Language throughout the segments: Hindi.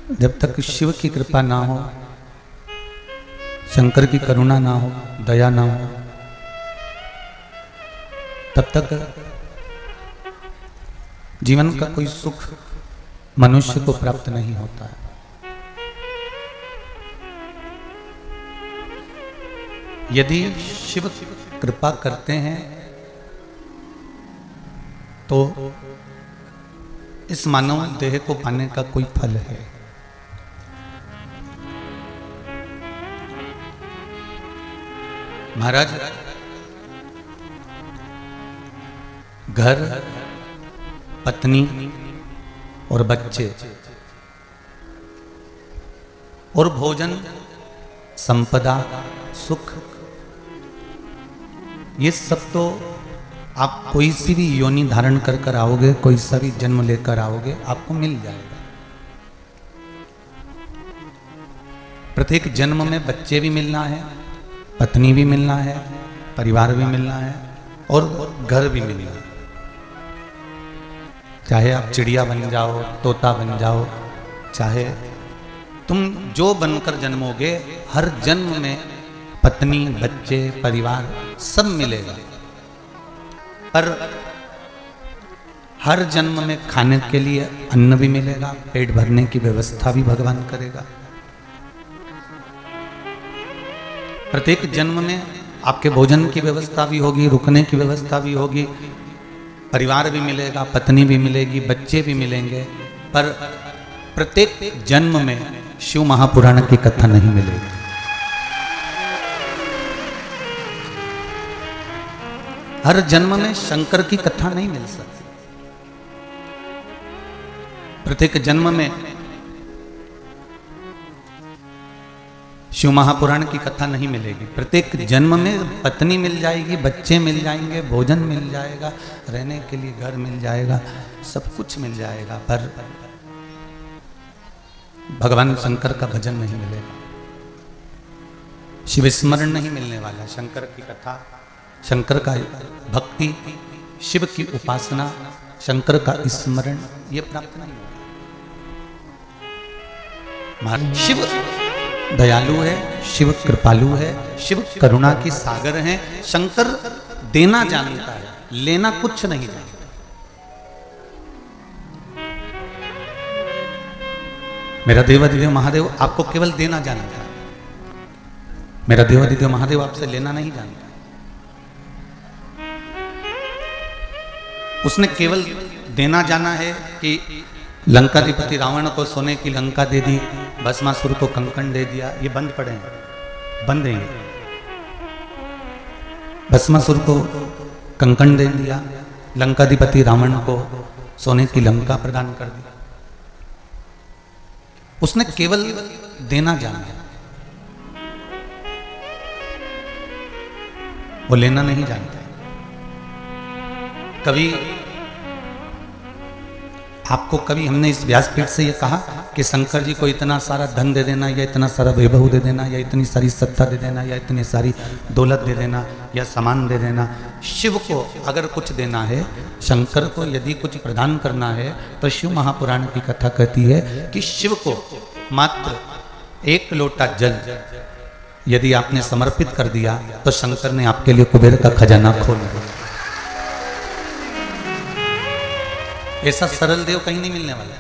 जब तक शिव की कृपा ना हो, शंकर की करुणा ना हो, दया ना हो, तब तक जीवन का कोई सुख मनुष्य को प्राप्त नहीं होता है। यदि शिव कृपा करते हैं तो इस मानव देह को पाने का कोई फल है। महाराज, घर, पत्नी और बच्चे और भोजन, संपदा, सुख, ये सब तो आप कोई सी भी योनि धारण कर कर आओगे, कोई सा भी जन्म लेकर आओगे, आपको मिल जाएगा। प्रत्येक जन्म में बच्चे भी मिलना है, पत्नी भी मिलना है, परिवार भी मिलना है और घर भी मिलना है। चाहे आप चिड़िया बन जाओ, तोता बन जाओ, चाहे तुम जो बनकर जन्मोगे, हर जन्म में पत्नी, बच्चे, परिवार सब मिलेगा। पर हर जन्म में खाने के लिए अन्न भी मिलेगा, पेट भरने की व्यवस्था भी भगवान करेगा। प्रत्येक जन्म में आपके भोजन की व्यवस्था भी होगी, रुकने की व्यवस्था भी होगी, परिवार भी मिलेगा, पत्नी भी मिलेगी, बच्चे भी मिलेंगे। पर प्रत्येक जन्म में शिव महापुराण की कथा नहीं मिलेगी। हर जन्म में शंकर की कथा नहीं मिल सकती। प्रत्येक जन्म में शिव महापुराण की कथा नहीं मिलेगी। प्रत्येक जन्म में पत्नी मिल जाएगी, बच्चे मिल जाएंगे, भोजन मिल जाएगा, रहने के लिए घर मिल जाएगा, सब कुछ मिल जाएगा, पर भगवान शंकर का भजन नहीं मिलेगा, शिव स्मरण नहीं मिलने वाला। शंकर की कथा, शंकर का भक्ति, शिव की उपासना, शंकर का स्मरण ये प्राप्त नहीं होगा। शिव दयालु है, शिव कृपालु है, शिव करुणा की सागर है। शंकर देना जानता है, लेना कुछ नहीं जानता। मेरा देवादिदेव महादेव आपको केवल देना जानता है। मेरा देवादिदेव महादेव आपसे लेना नहीं जानता। उसने केवल देना जाना है कि लंकाधिपति रावण को सोने की लंका दे दी, भस्मासुर को कंकण दे दिया। ये बंद पड़े हैं, बंद हैं। भस्मासुर को कंकण दे दिया, लंकाधिपति रावण को सोने की लंका प्रदान कर दी। उसने केवल देना जाना है, वो लेना नहीं जानता। कभी आपको कभी हमने इस व्यासपीठ से ये कहा कि शंकर जी को इतना सारा धन दे देना, या इतना सारा वैभव दे देना, या इतनी सारी सत्ता दे देना, या इतनी सारी दौलत दे देना, या सामान दे देना। शिव को अगर कुछ देना है, शंकर को यदि कुछ प्रदान करना है, तो शिव महापुराण की कथा कहती है कि शिव को मात्र एक लोटा जल यदि आपने समर्पित कर दिया, तो शंकर ने आपके लिए कुबेर का खजाना खोल दिया। ऐसा सरल देव कहीं नहीं मिलने वाला।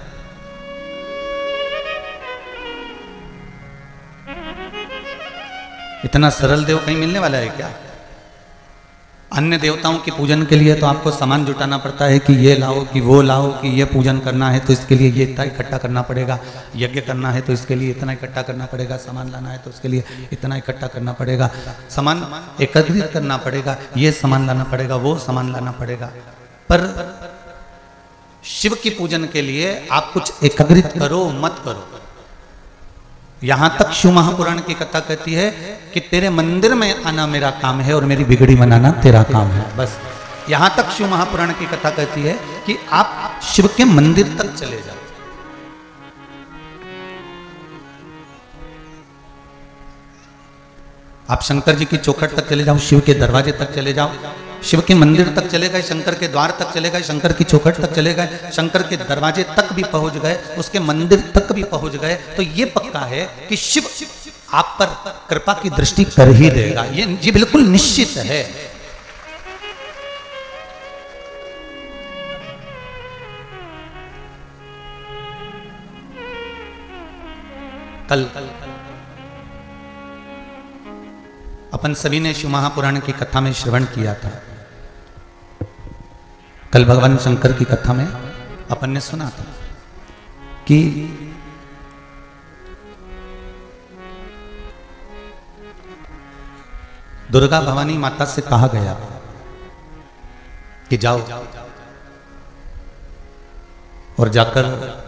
इतना सरल देव कहीं मिलने वाला है क्या? अन्य देवताओं के पूजन के लिए तो आपको सामान जुटाना पड़ता है कि ये लाओ, कि वो लाओ, कि ये पूजन करना है तो इसके लिए ये इतना इकट्ठा करना पड़ेगा, यज्ञ करना है तो इसके लिए इतना इकट्ठा करना पड़ेगा, सामान लाना है तो उसके लिए इतना इकट्ठा करना पड़ेगा, सामान एकत्रित करना पड़ेगा, ये सामान लाना पड़ेगा, वो सामान लाना पड़ेगा। पर शिव की पूजन के लिए आप कुछ एकत्रित करो मत करो। यहां तक शिव महापुराण की कथा कहती है कि तेरे मंदिर में आना मेरा काम है और मेरी बिगड़ी बनाना तेरा काम है। बस यहां तक शिव महापुराण की कथा कहती है कि आप शिव के मंदिर तक चले जाओ। आप शंकर जी की चौखट तक चले जाओ, शिव के दरवाजे तक चले जाओ, शिव के मंदिर तक चले गए, शंकर के द्वार तक चले गए, शंकर की चौखट तक चले गए, शंकर के दरवाजे तक भी पहुंच गए, उसके मंदिर तक भी पहुंच गए, तो ये पक्का है कि शिव आप पर कृपा की दृष्टि कर ही देगा। ये बिल्कुल निश्चित है। कल अपन सभी ने शिव महापुराण की कथा में श्रवण किया था। कल भगवान शंकर की कथा में अपन ने सुना था कि दुर्गा भवानी माता से कहा गया कि जाओ और जाकर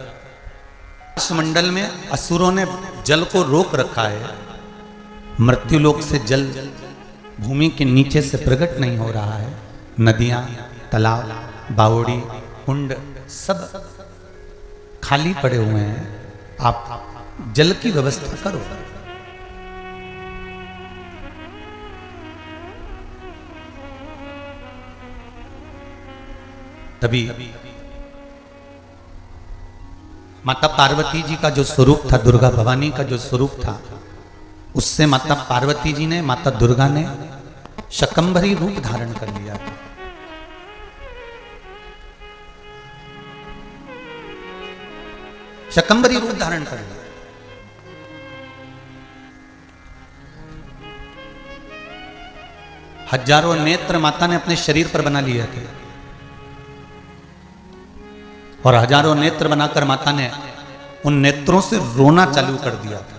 मंडल में असुरों ने जल को रोक रखा है, मृत्युलोक से जल भूमि के नीचे से प्रकट नहीं हो रहा है, नदियां, तालाब, बावड़ी, कुंड सब खाली पड़े हुए हैं, आप जल की व्यवस्था करो। तभी माता पार्वती जी का जो स्वरूप था, दुर्गा भवानी का जो स्वरूप था, उससे माता पार्वती जी ने, माता दुर्गा ने शकंभरी रूप धारण कर लिया था। शकंभरी रूप धारण कर लिया। हजारों नेत्र माता ने अपने शरीर पर बना लिए थे और हजारों नेत्र बनाकर माता ने उन नेत्रों से रोना चालू कर दिया था।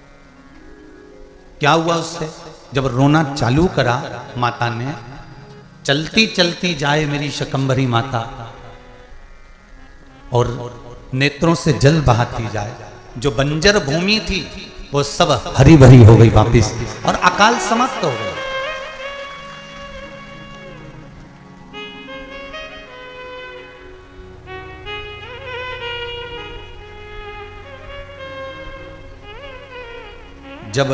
क्या हुआ उससे? जब रोना चालू करा माता ने, चलती चलती जाए मेरी शकंभरी माता और नेत्रों से जल बहाती जाए, जो बंजर भूमि थी वो सब हरी भरी हो गई वापिस और अकाल समाप्त हो गया। जब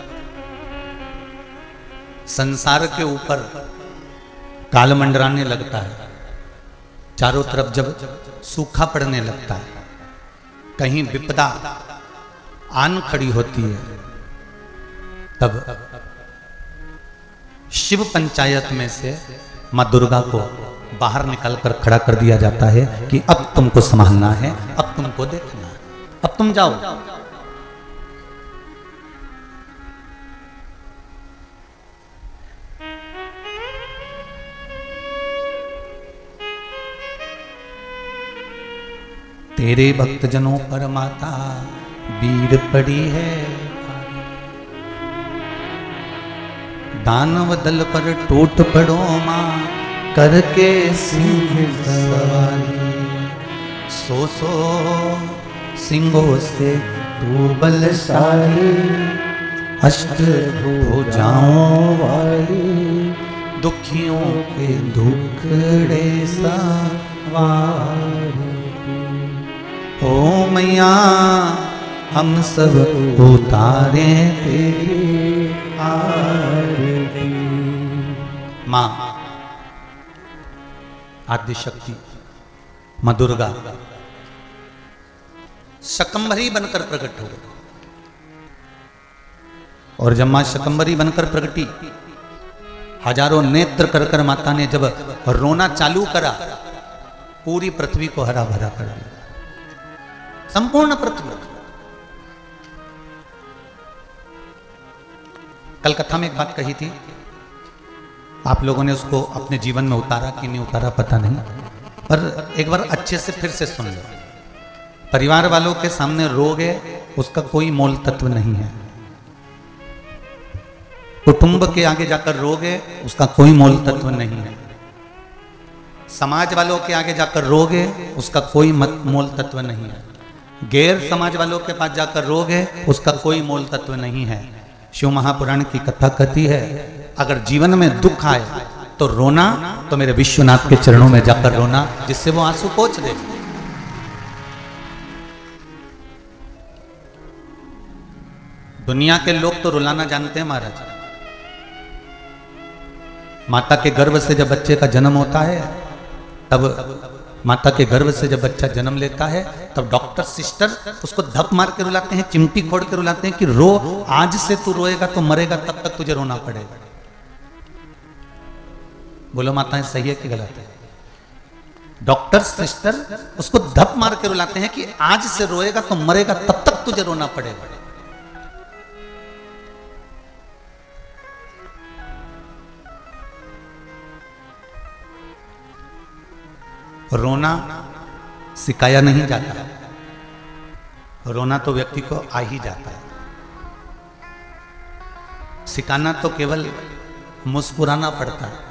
संसार के ऊपर काल मंडराने लगता है, चारों तरफ जब सूखा पड़ने लगता है, कहीं विपदा आन खड़ी होती है, तब शिव पंचायत में से मां दुर्गा को बाहर निकालकर खड़ा कर दिया जाता है कि अब तुमको संभालना है, अब तुमको देखना है, अब तुम जाओ। तेरे भक्तजनों पर माता बीर पड़ी है, दानव दल पर टूट पड़ो मां करके सिंह सवारी, सो सिंहों से तू बलशाली, अष्ट भुजाओं वाली, दुखियों के दुखड़े सवारी। ओ मैया हम सब उतारे तेरी आरती। मां आदि शक्ति मां दुर्गा शकंभरी बनकर प्रकट हो गई और जब मां शकंभरी बनकर प्रकटी, हजारों नेत्र कर कर माता ने जब रोना चालू करा, पूरी पृथ्वी को हरा भरा कर दिया, संपूर्ण पृथ्वी। कल कथा में एक बात कही थी, आप लोगों ने उसको अपने जीवन में उतारा कि नहीं उतारा पता नहीं, पर एक बार अच्छे से फिर से सुन लो। परिवार वालों के सामने रोगे उसका कोई मोल तत्व नहीं है, कुटुंब के आगे जाकर रोगे उसका कोई मोल तत्व नहीं है, समाज वालों के आगे जाकर रोगे उसका कोई मोल तत्व नहीं है, गैर समाज वालों के पास जाकर रोगे उसका कोई मोल तत्व नहीं है। शिव महापुराण की कथा कहती है, अगर जीवन में दुख आए तो रोना, तो मेरे विश्वनाथ के चरणों में जाकर रोना, जिससे वो आंसू पोंछ दे। दुनिया के लोग तो रुलाना जानते हैं महाराज, माता के गर्भ से जब बच्चे का जन्म होता है, तब माता के गर्भ से जब बच्चा जन्म लेता है, तब डॉक्टर सिस्टर उसको धप मार के रुलाते हैं, चिमटी फोड़ के रुलाते हैं कि रो, आज से तू रोएगा तो मरेगा, तब तक तुझे रोना पड़ेगा। बोलो माताएं सही है कि गलत है? डॉक्टर सिस्टर उसको धप मार के रुलाते हैं कि आज से रोएगा तो मरेगा, तब तक तुझे रोना पड़ेगा। रोना सिखाया नहीं जाता, रोना तो व्यक्ति को आ ही जाता है। सिखाना तो केवल मुस्कुराना पड़ता है।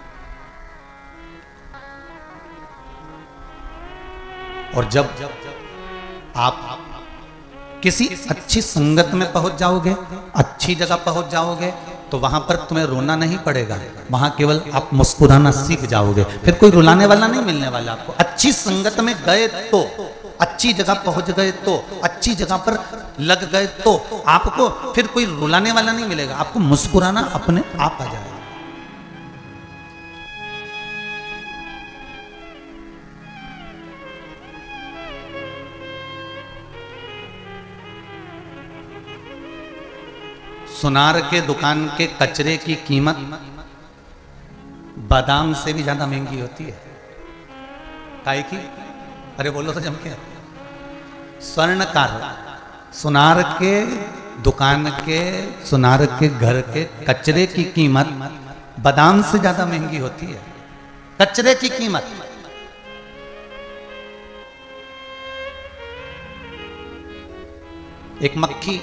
और जब आप किसी अच्छी संगत में पहुंच जाओगे, अच्छी जगह पहुंच जाओगे, तो वहां पर तुम्हें रोना नहीं पड़ेगा, वहां केवल आप मुस्कुराना सीख जाओगे। फिर कोई रुलाने वाला नहीं मिलने वाला आपको। अच्छी संगत में गए तो, अच्छी जगह पहुंच गए तो, अच्छी जगह पर लग गए तो आपको फिर कोई रुलाने वाला नहीं मिलेगा, आपको मुस्कुराना अपने आप आ जाएगा। सुनार के दुकान के कचरे की कीमत बादाम से भी ज्यादा महंगी होती है। काहे की? अरे बोलो तो जम के। स्वर्णकार सुनार के दुकान के, सुनार के घर के कचरे की कीमत बादाम से ज्यादा महंगी होती है। कचरे की कीमत। एक मक्खी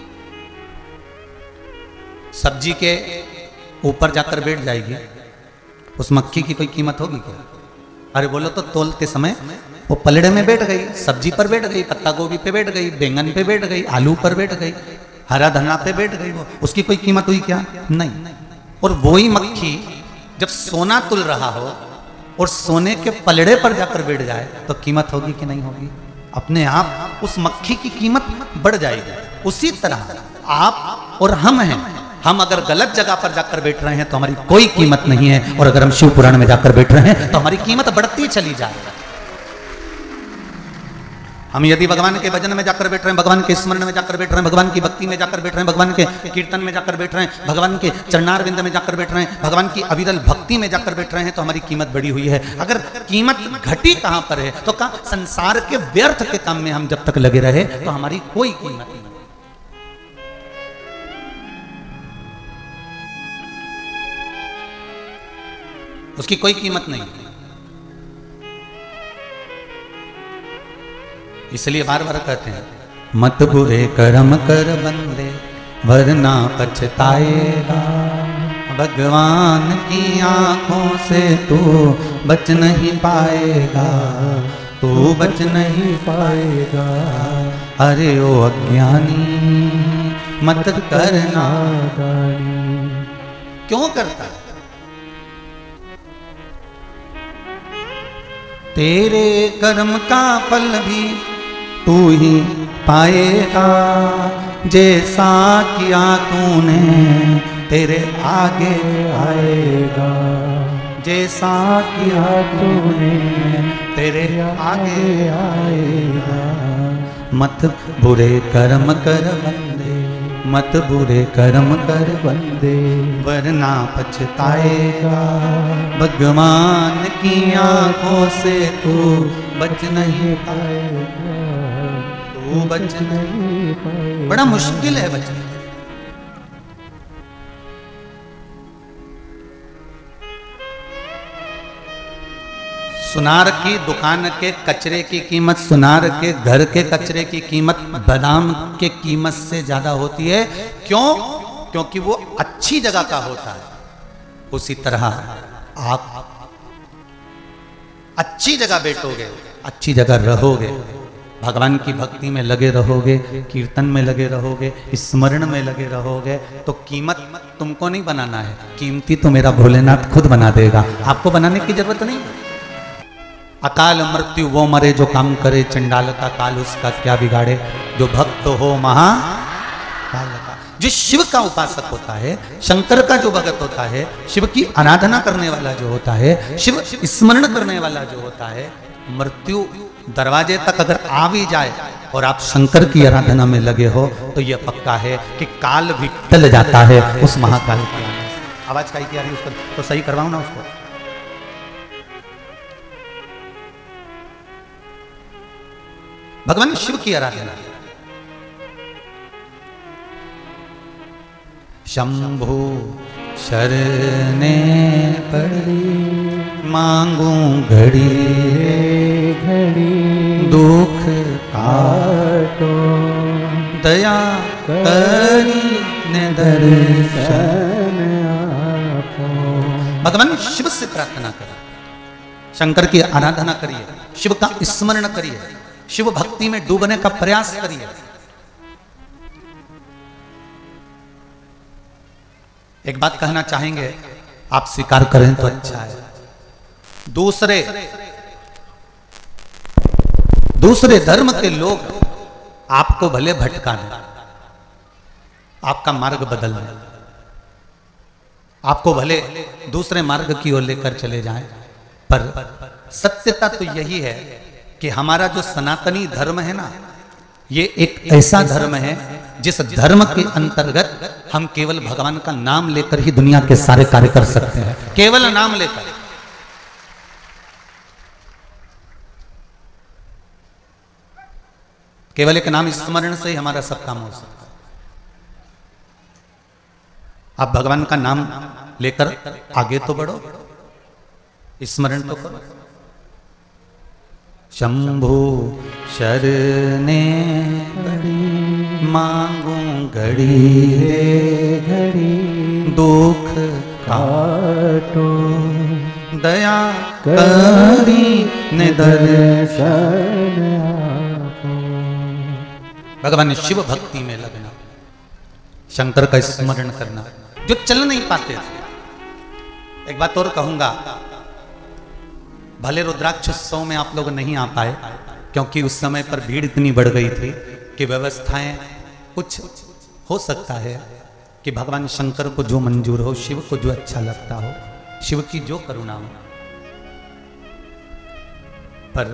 सब्जी के ऊपर जाकर बैठ जाएगी, उस मक्खी की कोई कीमत होगी क्या? अरे बोलो तो तोलते समय वो पलड़े में बैठ गई, सब्जी पर बैठ गई, पत्ता गोभी पे बैठ गई, बैंगन पे बैठ गई, आलू पर बैठ गई, हरा धनिया पे बैठ गई, वो उसकी कोई कीमत हुई क्या? नहीं। और वही मक्खी जब सोना तुल रहा हो और सोने के पलड़े पर जाकर बैठ जाए तो कीमत होगी कि नहीं होगी? अपने आप उस मक्खी की कीमत बढ़ जाएगी। उसी तरह आप और हम हैं, हम अगर गलत जगह पर जाकर बैठ रहे हैं तो हमारी कोई कीमत नहीं है, और अगर हम शिव पुराण में जाकर बैठ रहे हैं तो हमारी कीमत बढ़ती चली जाएगी। हम यदि भगवान के भजन में जाकर बैठ रहे हैं, भगवान के स्मरण में जाकर बैठ रहे हैं, भगवान की भक्ति में जाकर बैठ रहे हैं, भगवान के कीर्तन में जाकर बैठ रहे हैं, भगवान के चरणारविंद में जाकर बैठ रहे हैं, भगवान की अविरल भक्ति में जाकर बैठ रहे हैं, तो हमारी कीमत बढ़ी हुई है। अगर कीमत घटी कहां पर है? तो कहां? संसार के व्यर्थ के काम में हम जब तक लगे रहे तो हमारी कोई कीमत नहीं। उसकी कोई कीमत नहीं। इसलिए बार बार कहते हैं, मत बुरे कर्म कर बंदे वरना पछताएगा, भगवान की आंखों से तू बच नहीं पाएगा, तू बच नहीं पाएगा। अरे ओ अज्ञानी मत करना गानी। क्यों करता है? तेरे कर्म का फल भी तू ही पाएगा, जैसा किया तूने तेरे आगे आएगा, जैसा किया तूने तेरे आगे आएगा। मत बुरे कर्म कर बंदे, मत बुरे कर्म कर बंदे वरना पछताएगा, भगवान की आंखों से तू बच नहीं पाएगा, तू बच नहीं पाएगा। बड़ा मुश्किल है बचना। सुनार की दुकान के कचरे की कीमत, सुनार के घर के कचरे की कीमत बादाम के कीमत से ज्यादा होती है। क्यों? क्योंकि वो अच्छी जगह का होता है। उसी तरह आप अच्छी जगह बैठोगे, अच्छी जगह रहोगे, भगवान की भक्ति में लगे रहोगे, कीर्तन में लगे रहोगे, स्मरण में लगे रहोगे, तो कीमत तुमको नहीं बनाना है, कीमती तो मेरा भोलेनाथ खुद बना देगा। आपको बनाने की जरूरत नहीं। अकाल मृत्यु वो मरे जो काम करे, चंडाल का काल उसका क्या बिगाड़े, जो भक्त हो महाकाल का। जो शिव का उपासक होता है, शंकर का जो भगत होता है, शिव की आराधना करने वाला जो होता है, शिव स्मरण करने वाला जो होता है, मृत्यु दरवाजे तक अगर आ भी जाए और आप शंकर की आराधना में लगे हो तो यह पक्का है कि काल भी टल जाता है उस महाकाल की आने से। आवाज काई की आ रही है उस पर, तो सही करवाऊं ना उसको। भगवान शिव की आराधना। शंभु शरणे पड़ी मांगू घड़ी घड़ी दुख काटो दया करी ने दर्शन आपो। भगवान शिव से प्रार्थना करिए, शंकर की आराधना करिए, शिव का स्मरण करिए, शिव भक्ति में डूबने का प्रयास करिए। एक बात कहना चाहेंगे, आप स्वीकार करें तो अच्छा है। दूसरे धर्म के लोग आपको भले भटका दें, आपका मार्ग बदल दें, आपको भले दूसरे मार्ग की ओर लेकर चले जाएं, पर सत्यता तो यही है कि हमारा जो सनातनी धर्म है ना, ये एक ऐसा धर्म है जिस धर्म के अंतर्गत हम केवल भगवान का नाम लेकर ही दुनिया के सारे कार्य कर सकते हैं। केवल नाम लेकर। केवल एक नाम स्मरण से ही हमारा सब काम हो सकता है। आप भगवान का नाम लेकर आगे तो बढ़ो, स्मरण तो करो। शंभु शरणे पड़ी मांगू घड़ी घड़ी दुख काटो दया करी ने दर्शन आपो। भगवान शिव भक्ति में लगना, शंकर का स्मरण करना, जो चल नहीं पाते थे। एक बात और कहूंगा, भले रुद्राक्ष उत्सव में आप लोग नहीं आ पाए क्योंकि उस समय पर भीड़ इतनी बढ़ गई थी कि व्यवस्थाएं कुछ हो सकता है कि भगवान शंकर को जो मंजूर हो, शिव को जो अच्छा लगता हो, शिव की जो करुणा हो, पर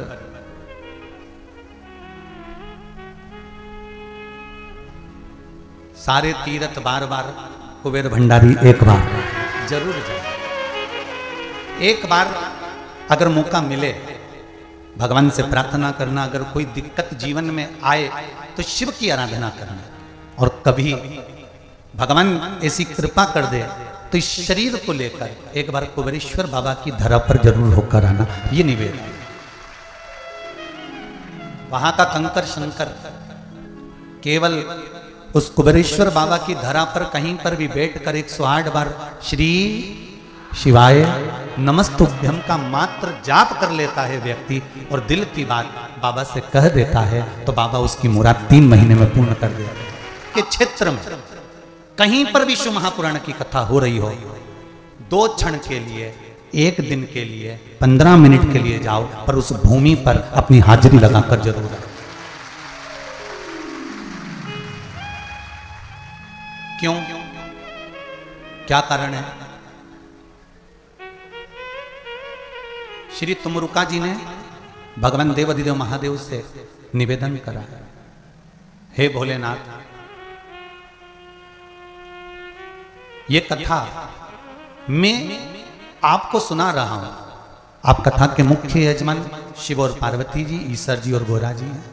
सारे तीर्थ बार बार कुबेर भंडारी एक बार जरूर जाए। एक बार अगर मौका मिले भगवान से प्रार्थना करना, अगर कोई दिक्कत जीवन में आए तो शिव की आराधना करना, और कभी भगवान ऐसी कृपा कर दे तो इस शरीर को लेकर एक बार कुबेरेश्वर बाबा की धरा पर जरूर होकर आना, ये निवेदन। वहां का कंकर शंकर केवल उस कुबेरेश्वर बाबा की धरा पर कहीं पर भी बैठकर 108 बार श्री शिवाय नमस्तुभ्यम का मात्र जाप कर लेता है व्यक्ति, और दिल की बात बाबा से कह देता है तो बाबा उसकी मुराद 3 महीने में पूर्ण कर देता है। के क्षेत्र में कहीं पर भी शिव महापुराण की कथा हो रही हो, 2 क्षण के लिए, 1 दिन के लिए, 15 मिनट के लिए जाओ, पर उस भूमि पर अपनी हाजिरी लगाकर जरूर आओ। क्यों? क्या कारण है? श्री तुमरुका जी ने भगवान देवाधिदेव महादेव से निवेदन करा, हे भोलेनाथ, ये कथा मैं आपको सुना रहा हूं। आप कथा के मुख्य यजमान शिव और पार्वती जी, ईश्वर जी और गोरा जी हैं।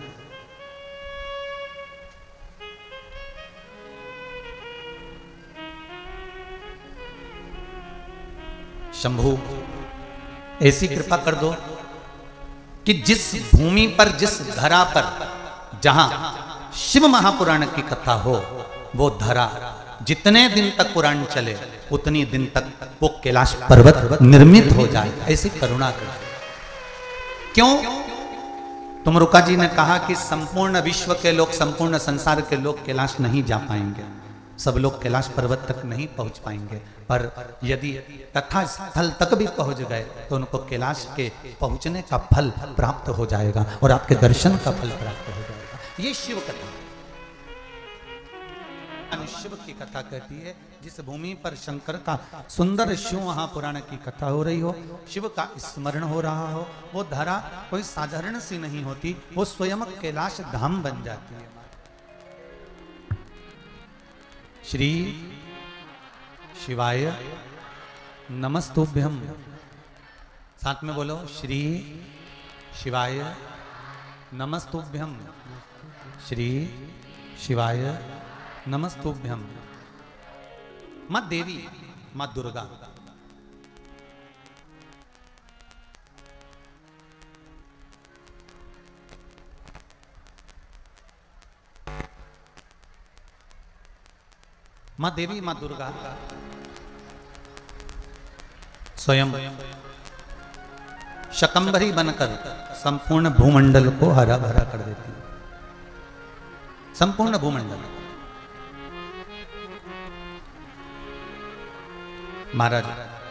शंभु ऐसी कृपा कर दो कि जिस भूमि पर, जिस धरा पर जहां शिव महापुराण की कथा हो, वो धरा जितने दिन तक पुराण चले उतनी दिन तक वो कैलाश पर्वत निर्मित हो जाए, ऐसी करुणा कर। क्यों? तुमरुका जी ने कहा कि संपूर्ण विश्व के लोग, संपूर्ण संसार के लोग कैलाश नहीं जा पाएंगे, सब लोग कैलाश पर्वत तक नहीं पहुंच पाएंगे, पर यदि कथा स्थल तक भी पहुंच गए तो उनको कैलाश के पहुंचने का फल प्राप्त हो जाएगा और आपके दर्शन का फल प्राप्त हो जाएगा। ये शिव कथा। भगवान शिव की कथा कहती है। जिस भूमि पर शंकर का सुंदर शिव महापुराण की कथा हो रही हो, शिव का स्मरण हो रहा हो, वो धरा कोई साधारण सी नहीं होती, वो स्वयं कैलाश धाम बन जाती है। श्री शिवाय नमस्तुभ्यम, साथ में बोलो, श्री शिवाय नमस्तुभ्यम, श्री शिवाय नमस्तुभ्यम। मां देवी, मां दुर्गा, मां देवी, मां दुर्गा स्वयं शकंभरी बनकर संपूर्ण भूमंडल को हरा भरा कर देती है। संपूर्ण भूमंडल। महाराज,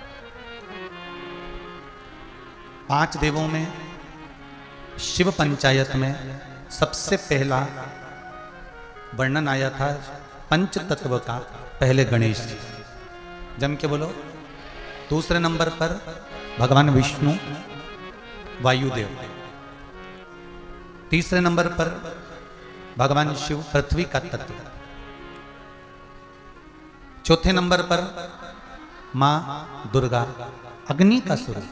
5 देवों में शिव पंचायत में सबसे पहला वर्णन आया था पंच तत्व का, पहले गणेश जी, जम के बोलो। दूसरे नंबर पर भगवान विष्णु वायुदेव, तीसरे नंबर पर भगवान शिव पृथ्वी का तत्व, चौथे नंबर पर मां दुर्गा अग्नि का स्वरूप,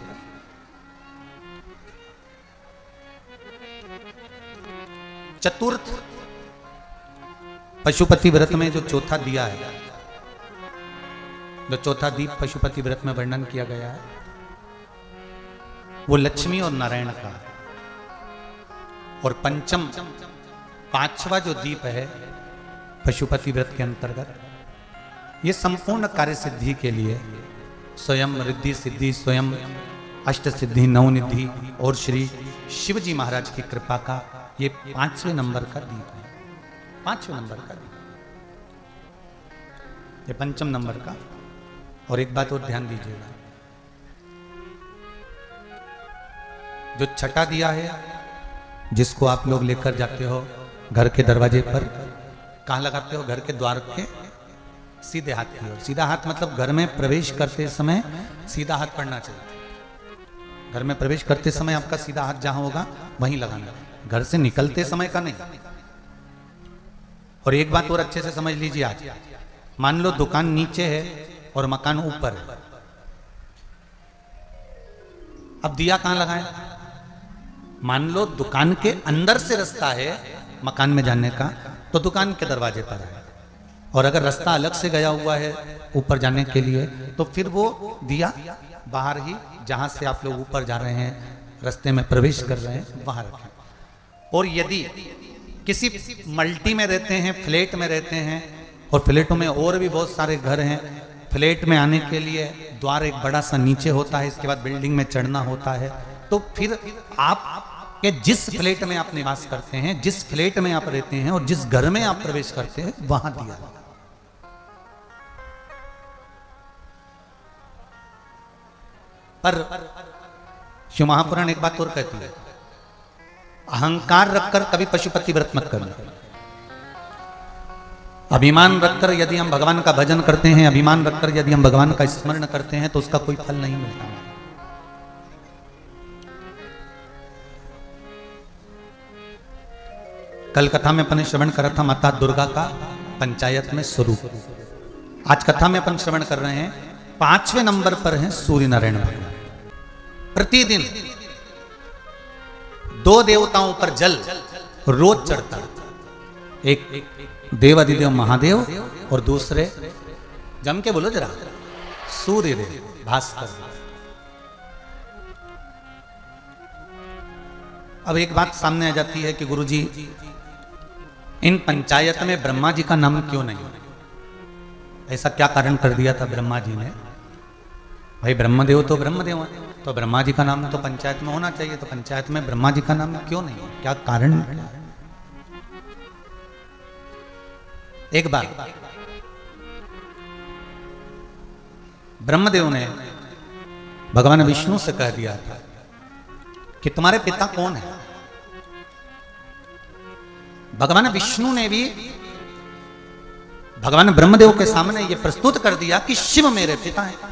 चतुर्थ पशुपति व्रत में जो चौथा दिया है, जो चौथा दीप पशुपति व्रत में वर्णन किया गया है, वो लक्ष्मी और नारायण का। और पंचम 5वां जो दीप है पशुपति व्रत के अंतर्गत, ये संपूर्ण कार्य सिद्धि के लिए स्वयं रिद्धि सिद्धि, स्वयं अष्ट सिद्धि नवनिधि और श्री शिव जी महाराज की कृपा का ये 5वें नंबर का दीप है। 5वें नंबर का दीप, ये पंचम नंबर का। और एक बात और ध्यान दीजिएगा, जो छठा दिया है, जिसको आप लोग लेकर जाते हो घर के दरवाजे पर, कहाँ लगाते हो? घर के द्वार के सीधे हाथ की ओर। सीधा हाथ मतलब घर में प्रवेश करते समय सीधा हाथ पड़ना चाहिए। घर में प्रवेश करते समय आपका सीधा हाथ जहां होगा वहीं लगाना, घर से निकलते समय का नहीं। और एक बात और अच्छे से समझ लीजिए, आज मान लो दुकान नीचे है और मकान ऊपर है, अब दिया कहां लगाएं? मान लो दुकान के अंदर से रास्ता है मकान में जाने का, तो दुकान के दरवाजे पर है। और अगर रास्ता अलग से गया हुआ है ऊपर जाने के लिए, तो फिर वो दिया बाहर ही, जहां से आप लोग ऊपर जा रहे हैं, रास्ते में प्रवेश कर रहे हैं, वहां रखें। और यदि किसी मल्टी में रहते हैं, फ्लैट में रहते हैं, और फ्लैटों में और भी बहुत सारे घर हैं, फ्लैट में आने के लिए द्वार एक बड़ा सा नीचे होता है, इसके बाद बिल्डिंग में चढ़ना होता है, तो फिर आप के जिस फ्लैट में आप निवास करते हैं, जिस फ्लैट में आप रहते हैं और जिस घर में आप प्रवेश करते हैं, वहां दिया। पर शिव महापुराण एक बात और कहती है, अहंकार रखकर कभी पशुपति व्रत मत करना। अभिमान रखकर यदि हम भगवान का भजन करते हैं, अभिमान रखकर यदि हम भगवान का स्मरण करते हैं, तो उसका कोई फल नहीं मिलता। कल कथा में अपन श्रवण करा था माता दुर्गा का पंचायत में स्वरूप। आज कथा में अपन श्रवण कर रहे हैं 5वें नंबर पर है सूर्य नारायण भगवान। प्रतिदिन 2 देवताओं पर जल रोज चढ़ता, एक देवादिदेव महादेव और दूसरे, जम के बोलो जरा, सूर्य देव भास्कर। अब एक बात सामने आ जाती है कि गुरुजी, इन पंचायत में ब्रह्मा जी का नाम क्यों नहीं? ऐसा क्या कारण कर दिया था ब्रह्मा जी ने? भाई ब्रह्मदेव तो ब्रह्मदेव है, तो ब्रह्मा जी का नाम तो पंचायत में होना चाहिए, तो पंचायत में ब्रह्मा जी का नाम क्यों नहीं? क्या कारण? एक बार ब्रह्मदेव ने भगवान विष्णु से कह दिया था कि तुम्हारे पिता कौन है? भगवान विष्णु ने भी भगवान ब्रह्मदेव के सामने ये प्रस्तुत कर दिया कि शिव मेरे पिता हैं।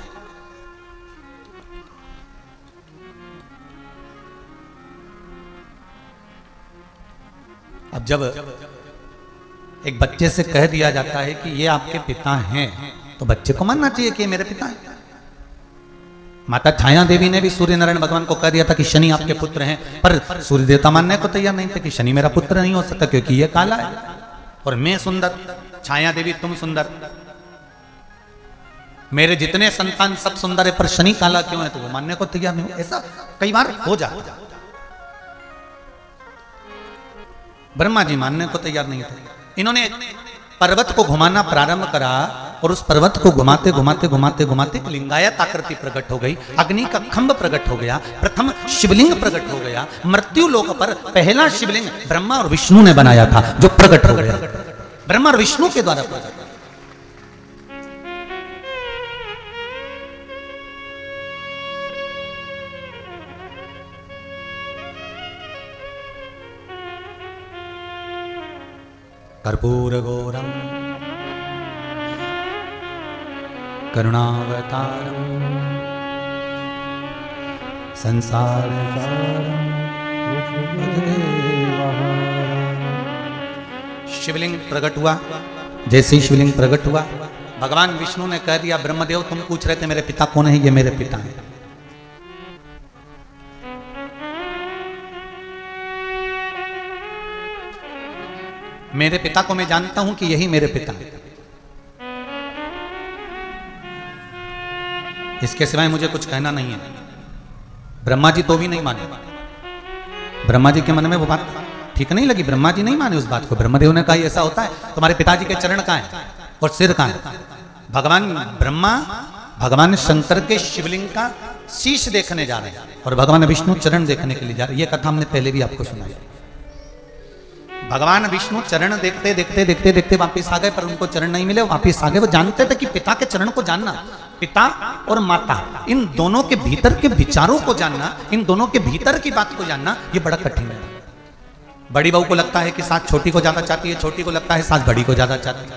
अब जब एक बच्चे से कह दिया जाता है कि ये आपके पिता हैं, तो बच्चे को मानना चाहिए कि ये मेरे पिता हैं। माता छाया देवी ने भी सूर्य नारायण भगवान को कह दिया था कि शनि आपके पुत्र हैं, पर सूर्य देवता मानने को तैयार नहीं थे कि शनि मेरा पुत्र नहीं हो सकता, क्योंकि ये काला है और मैं सुंदर। छाया देवी तुम सुंदर, मेरे जितने संतान सब सुंदर है, पर शनि काला क्यों है? तो वो मानने को तैयार नहीं हो। ऐसा कई बार हो जाता। ब्रह्मा जी मानने को तैयार नहीं थे। इन्होंने पर्वत को घुमाना प्रारंभ करा और उस पर्वत को घुमाते घुमाते घुमाते घुमाते लिंगायत आकृति प्रकट हो गई, अग्नि का खंभ प्रकट हो गया, प्रथम शिवलिंग प्रकट हो गया। मृत्यु लोक पर पहला शिवलिंग ब्रह्मा और विष्णु ने बनाया था, जो प्रकट हो गया ब्रह्मा और विष्णु के द्वारा प्रकट। कर्पूर गौरम करुणावतारम संसार शिवलिंग प्रकट हुआ। जैसे ही शिवलिंग प्रकट हुआ, भगवान विष्णु ने कह दिया, ब्रह्मदेव तुम पूछ रहे थे मेरे पिता कौन है, ये मेरे पिता हैं। मेरे पिता को मैं जानता हूं कि यही मेरे पिता हैं। इसके सिवाय मुझे कुछ कहना नहीं है। ब्रह्मा जी तो भी नहीं माने। ब्रह्मा जी के मन में वो बात ठीक नहीं लगी, ब्रह्मा जी नहीं माने उस बात को। ब्रह्मदेव ने कहा ऐसा होता है, तुम्हारे पिताजी के चरण कहां हैं और सिर कहां है? भगवान ब्रह्मा भगवान शंकर के शिवलिंग का शीश देखने जा रहे हैं और भगवान विष्णु चरण देखने के लिए जा रहे हैं। ये कथा हमने पहले भी आपको सुनाई। भगवान विष्णु चरण देखते देखते देखते देखते वापिस आ गए, पर उनको चरण नहीं मिले, वापिस आ गए। वो जानते थे कि पिता के चरण को जानना, पिता और माता इन दोनों के भीतर के विचारों को जानना, इन दोनों के भीतर की बात को जानना, ये बड़ा कठिन है। बड़ी बहू को लगता है कि सास छोटी को ज्यादा चाहती है, छोटी को लगता है सास बड़ी को ज्यादा चाहती है।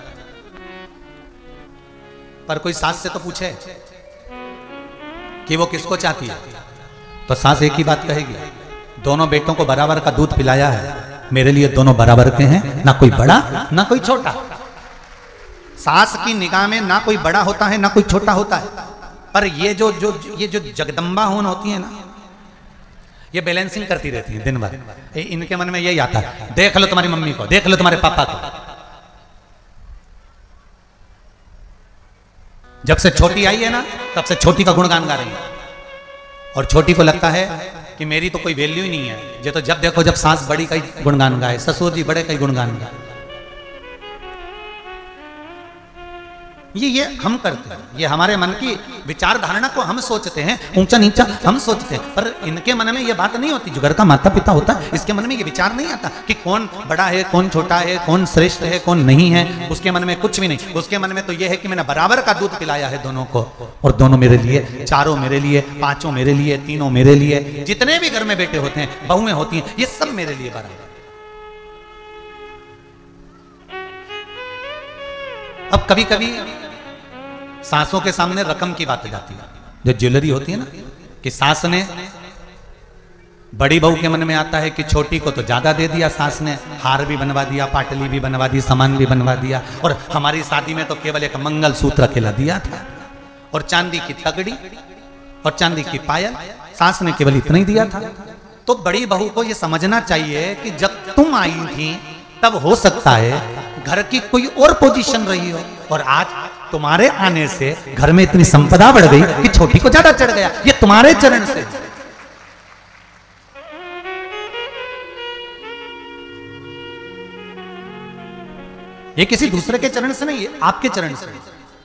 पर कोई सास से तो पूछे कि वो किसको चाहती है, तो सास एक ही बात कहेगी, दोनों बेटों को बराबर का दूध पिलाया है, मेरे लिए दोनों बराबर के हैं, ना कोई बड़ा ना कोई छोटा। सास की निगाह में ना कोई बड़ा होता है ना कोई छोटा होता है। पर ये जो जगदम्बा होन होती है ना, ये बैलेंसिंग करती रहती है दिन भर। इनके मन में यही आता है, देख लो तुम्हारी मम्मी को, देख लो तुम्हारे पापा को। जब से छोटी आई है ना, तब से छोटी का गुणगान गा रही है, और छोटी को लगता है कि मेरी तो कोई वैल्यू ही नहीं है। ये तो जब देखो जब सास बड़ी का ही गुणगान गाए, ससुर जी बड़े का ही गुणगान गाए। ये हम करते हैं, ये हमारे मन की विचार धारणा को हम सोचते हैं, ऊंचा नीचा हम सोचते हैं, पर इनके मन में ये बात नहीं होती। जो घर का माता पिता होता है, इसके मन में ये विचार नहीं आता कि कौन बड़ा है, कौन छोटा है, कौन श्रेष्ठ है, कौन नहीं है। उसके मन में कुछ भी नहीं। उसके मन में तो ये है कि मैंने बराबर का दूध पिलाया है दोनों को, और दोनों मेरे लिए, चारों मेरे लिए, पांचों मेरे लिए, तीनों मेरे लिए, जितने भी घर में बेटे होते हैं, बहुएं होती हैं, ये सब मेरे लिए बराबर। अब कभी कभी सासों के सामने रकम की बात जाती है, जो ज्वेलरी होती है ना, कि सास ने, बड़ी बहू के मन में आता है कि छोटी को तो ज्यादा दे दिया सास ने, हार भी बनवा दिया, पाटली भी बनवा दी, सामान भी बनवा दिया, और हमारी शादी में तो केवल एक मंगल सूत्र अकेला दिया था, और चांदी की तगड़ी और चांदी की पायल, सास ने केवल इतना ही दिया था। तो बड़ी बहू को यह समझना चाहिए कि जब तुम आई थी तब हो सकता है घर की कोई और पोजीशन रही हो, और आज तुम्हारे आने से घर में इतनी संपदा बढ़ गई कि छोटी को ज्यादा चढ़ गया। ये तुम्हारे चरण से। ये किसी दूसरे के चरण से नहीं, ये आपके चरण से।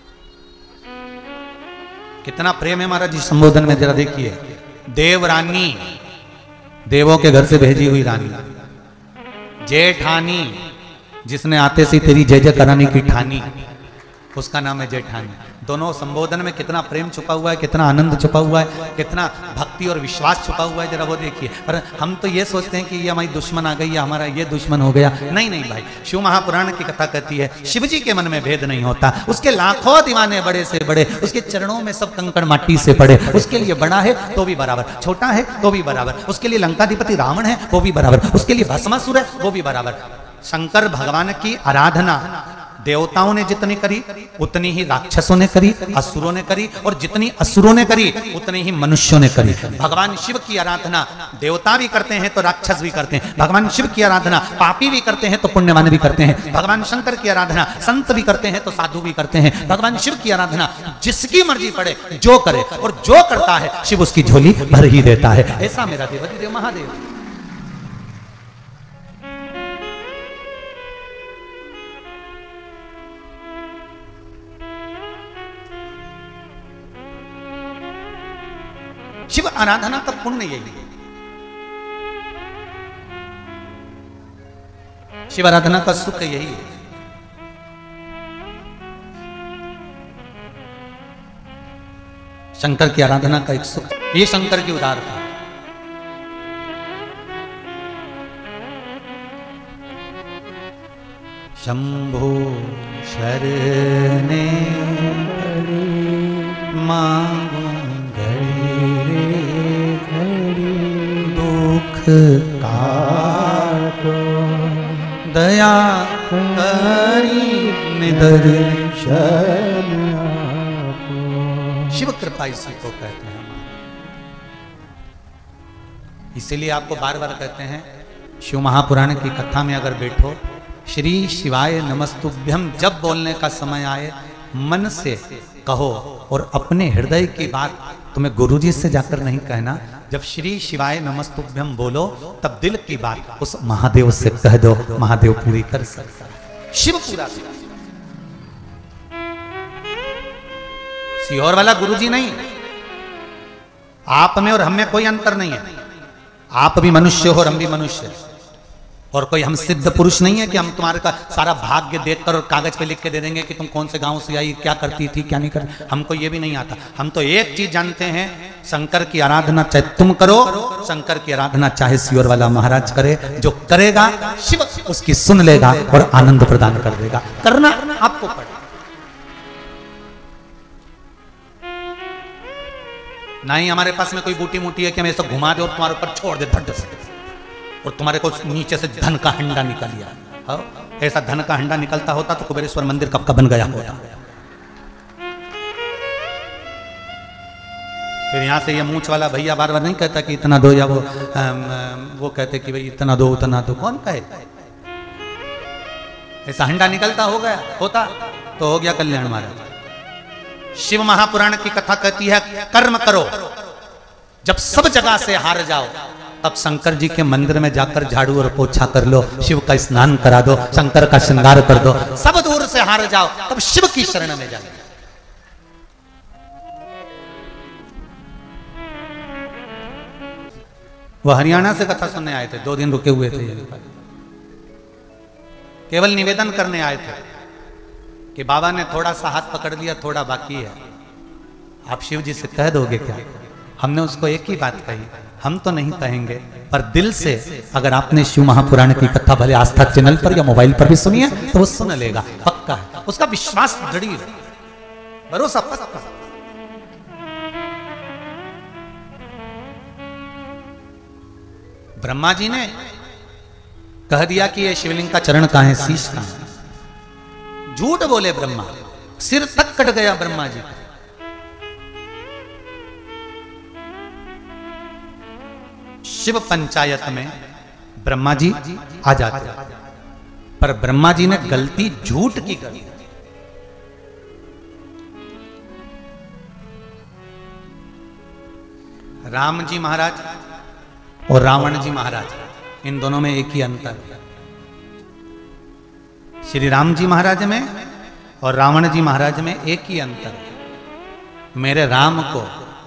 कितना प्रेम है महाराज जी संबोधन में, जरा देखिए। देवरानी, देवों के घर से भेजी हुई रानी, जेठानी, जिसने आते से तेरी जय जय कराने की ठानी, उसका नाम है जेठानी। दोनों संबोधन में कितना प्रेम छुपा हुआ है, कितना आनंद छुपा हुआ है, कितना भक्ति और विश्वास छुपा हुआ है, जरा वो देखिए। पर हम तो ये सोचते हैं कि ये हमारी दुश्मन आ गई या हमारा ये दुश्मन हो गया। नहीं नहीं भाई, शिव महापुराण की कथा कहती है शिव जी के मन में भेद नहीं होता। उसके लाखों दीवाने बड़े से बड़े, उसके चरणों में सब कंकड़ माटी से पड़े, उसके लिए बड़ा है तो भी बराबर, छोटा है तो भी बराबर, उसके लिए लंकाधिपति रावण है वो भी बराबर, उसके लिए भस्मासुर है वो भी बराबर। शंकर भगवान की आराधना देवताओं ने जितनी करी उतनी ही राक्षसों ने करी, असुरों ने करी, और जितनी असुरों ने करी उतनी ही मनुष्यों ने करी। भगवान शिव की आराधना देवता भी करते हैं तो राक्षस भी करते हैं, भगवान शिव की आराधना पापी भी करते हैं तो पुण्यवान भी करते हैं, भगवान शंकर की आराधना संत भी करते हैं तो साधु भी करते हैं, भगवान शिव की आराधना जिसकी मर्जी पड़े जो करे, और जो करता है शिव उसकी झोली भर ही देता है। ऐसा मेरा देव महादेव। शिव आराधना का पुण्य यही है, शिव आराधना का सुख यही है। शंकर की आराधना का एक सुख, ये शंकर की उदारता। शंभो शरणे मांगो काटो दया करी निदर्शन आपो। शिव कृपा इसी को कहते हैं। इसीलिए आपको बार बार कहते हैं शिव महापुराण की कथा में अगर बैठो, श्री शिवाय नमस्तुभ्यम जब बोलने का समय आए मन से कहो, और अपने हृदय की बात तुम्हें गुरुजी से जाकर नहीं कहना। जब श्री शिवाय नमस्तुभ्यम बोलो तब दिल की बात उस महादेव से कह दो, महादेव पूरी कर सकता है। शिव पूरा सिहोर वाला गुरुजी नहीं, आप में और हम में कोई अंतर नहीं है। आप भी मनुष्य हो और हम भी मनुष्य हैं, और कोई हम सिद्ध पुरुष नहीं है कि हम तुम्हारे का सारा भाग्य देखकर और कागज पे लिख के दे देंगे कि तुम कौन से गांव से आई, क्या करती थी, क्या नहीं करती। हमको ये भी नहीं आता। हम तो एक चीज जानते हैं, शंकर की आराधना चाहे तुम करो, शंकर की आराधना चाहे सियोर वाला महाराज करे, जो करेगा शिव उसकी सुन लेगा और आनंद प्रदान कर देगा। करना आपको पड़े। ना ही हमारे पास में कोई बूटी मूटी है कि हम ऐसा घुमा दे और तुम्हारे ऊपर छोड़ दे धड़ से, और तुम्हारे को नीचे से धन का हंडा निकल लिया। ऐसा धन का हंडा निकलता होता तो कुबेरेश्वर मंदिर कब का बन गया होता। फिर यहाँ से ये मूंछ वाला भैया बार बार नहीं कहता कि इतना दो, या वो कहते कि भाई इतना दो उतना दो। कौन कहे? ऐसा हंडा निकलता हो गया होता तो हो गया कल्याण महाराज। शिव महापुराण की कथा कहती है कर्म करो, जब सब जगह से हार जाओ तब शंकर जी के मंदिर में जाकर झाड़ू और पोछा कर लो, शिव का स्नान करा दो, शंकर का श्रृंगार कर दो। सब दूर से हार जाओ तब शिव की शरण में जाओ। वो हरियाणा से कथा सुनने आए थे, 2 दिन रुके हुए थे। केवल निवेदन करने आए थे कि बाबा ने थोड़ा सा हाथ पकड़ लिया, थोड़ा बाकी है, आप शिव जी से कह दोगे क्या? हमने उसको एक ही बात कही, हम तो नहीं कहेंगे, पर दिल से अगर आपने शिव महापुराण की कथा भले आस्था चैनल पर या मोबाइल पर भी सुनी है तो वो सुन लेगा, पक्का है। उसका विश्वास दृढ़ है, भरोसा पक्का। ब्रह्मा जी ने कह दिया कि ये शिवलिंग का चरण कहां है, शीश कहां है। झूठ बोले ब्रह्मा, सिर तक कट गया ब्रह्मा जी। शिव पंचायत में ब्रह्मा जी आ जाते, पर ब्रह्मा जी ने गलती झूठ की कर दी। राम जी महाराज और रावण जी महाराज, इन दोनों में एक ही अंतर है। श्री राम जी महाराज में और रावण जी महाराज में एक ही अंतर है। मेरे राम को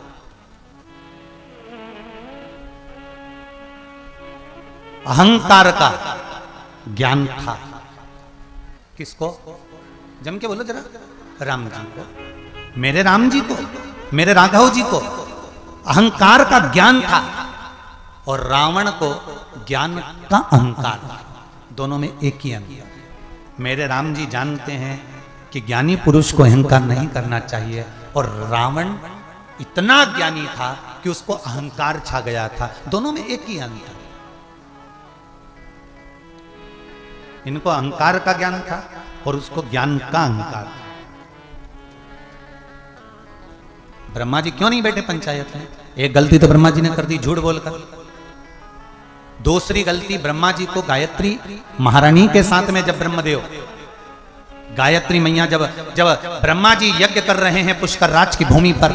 अहंकार का ज्ञान था। किसको? जम के बोलो जरा। राम जी को, मेरे राम जी को, मेरे राघव जी को अहंकार का ज्ञान था और रावण को ज्ञान का अहंकार था। दोनों में एक ही अंतर। मेरे राम जी जानते हैं कि ज्ञानी पुरुष को अहंकार नहीं करना चाहिए, और रावण इतना ज्ञानी था कि उसको अहंकार छा गया था। दोनों में एक ही अंतर। इनको अहंकार का ज्ञान था और उसको ज्ञान का अहंकार था। ब्रह्मा जी क्यों नहीं बैठे पंचायत में? एक गलती तो ब्रह्मा जी ने कर दी झूठ बोलकर। दूसरी गलती, ब्रह्मा जी को गायत्री महारानी के साथ में जब ब्रह्मदेव, गायत्री मैया जब ब्रह्मा जी यज्ञ कर रहे हैं पुष्कर राज की भूमि पर,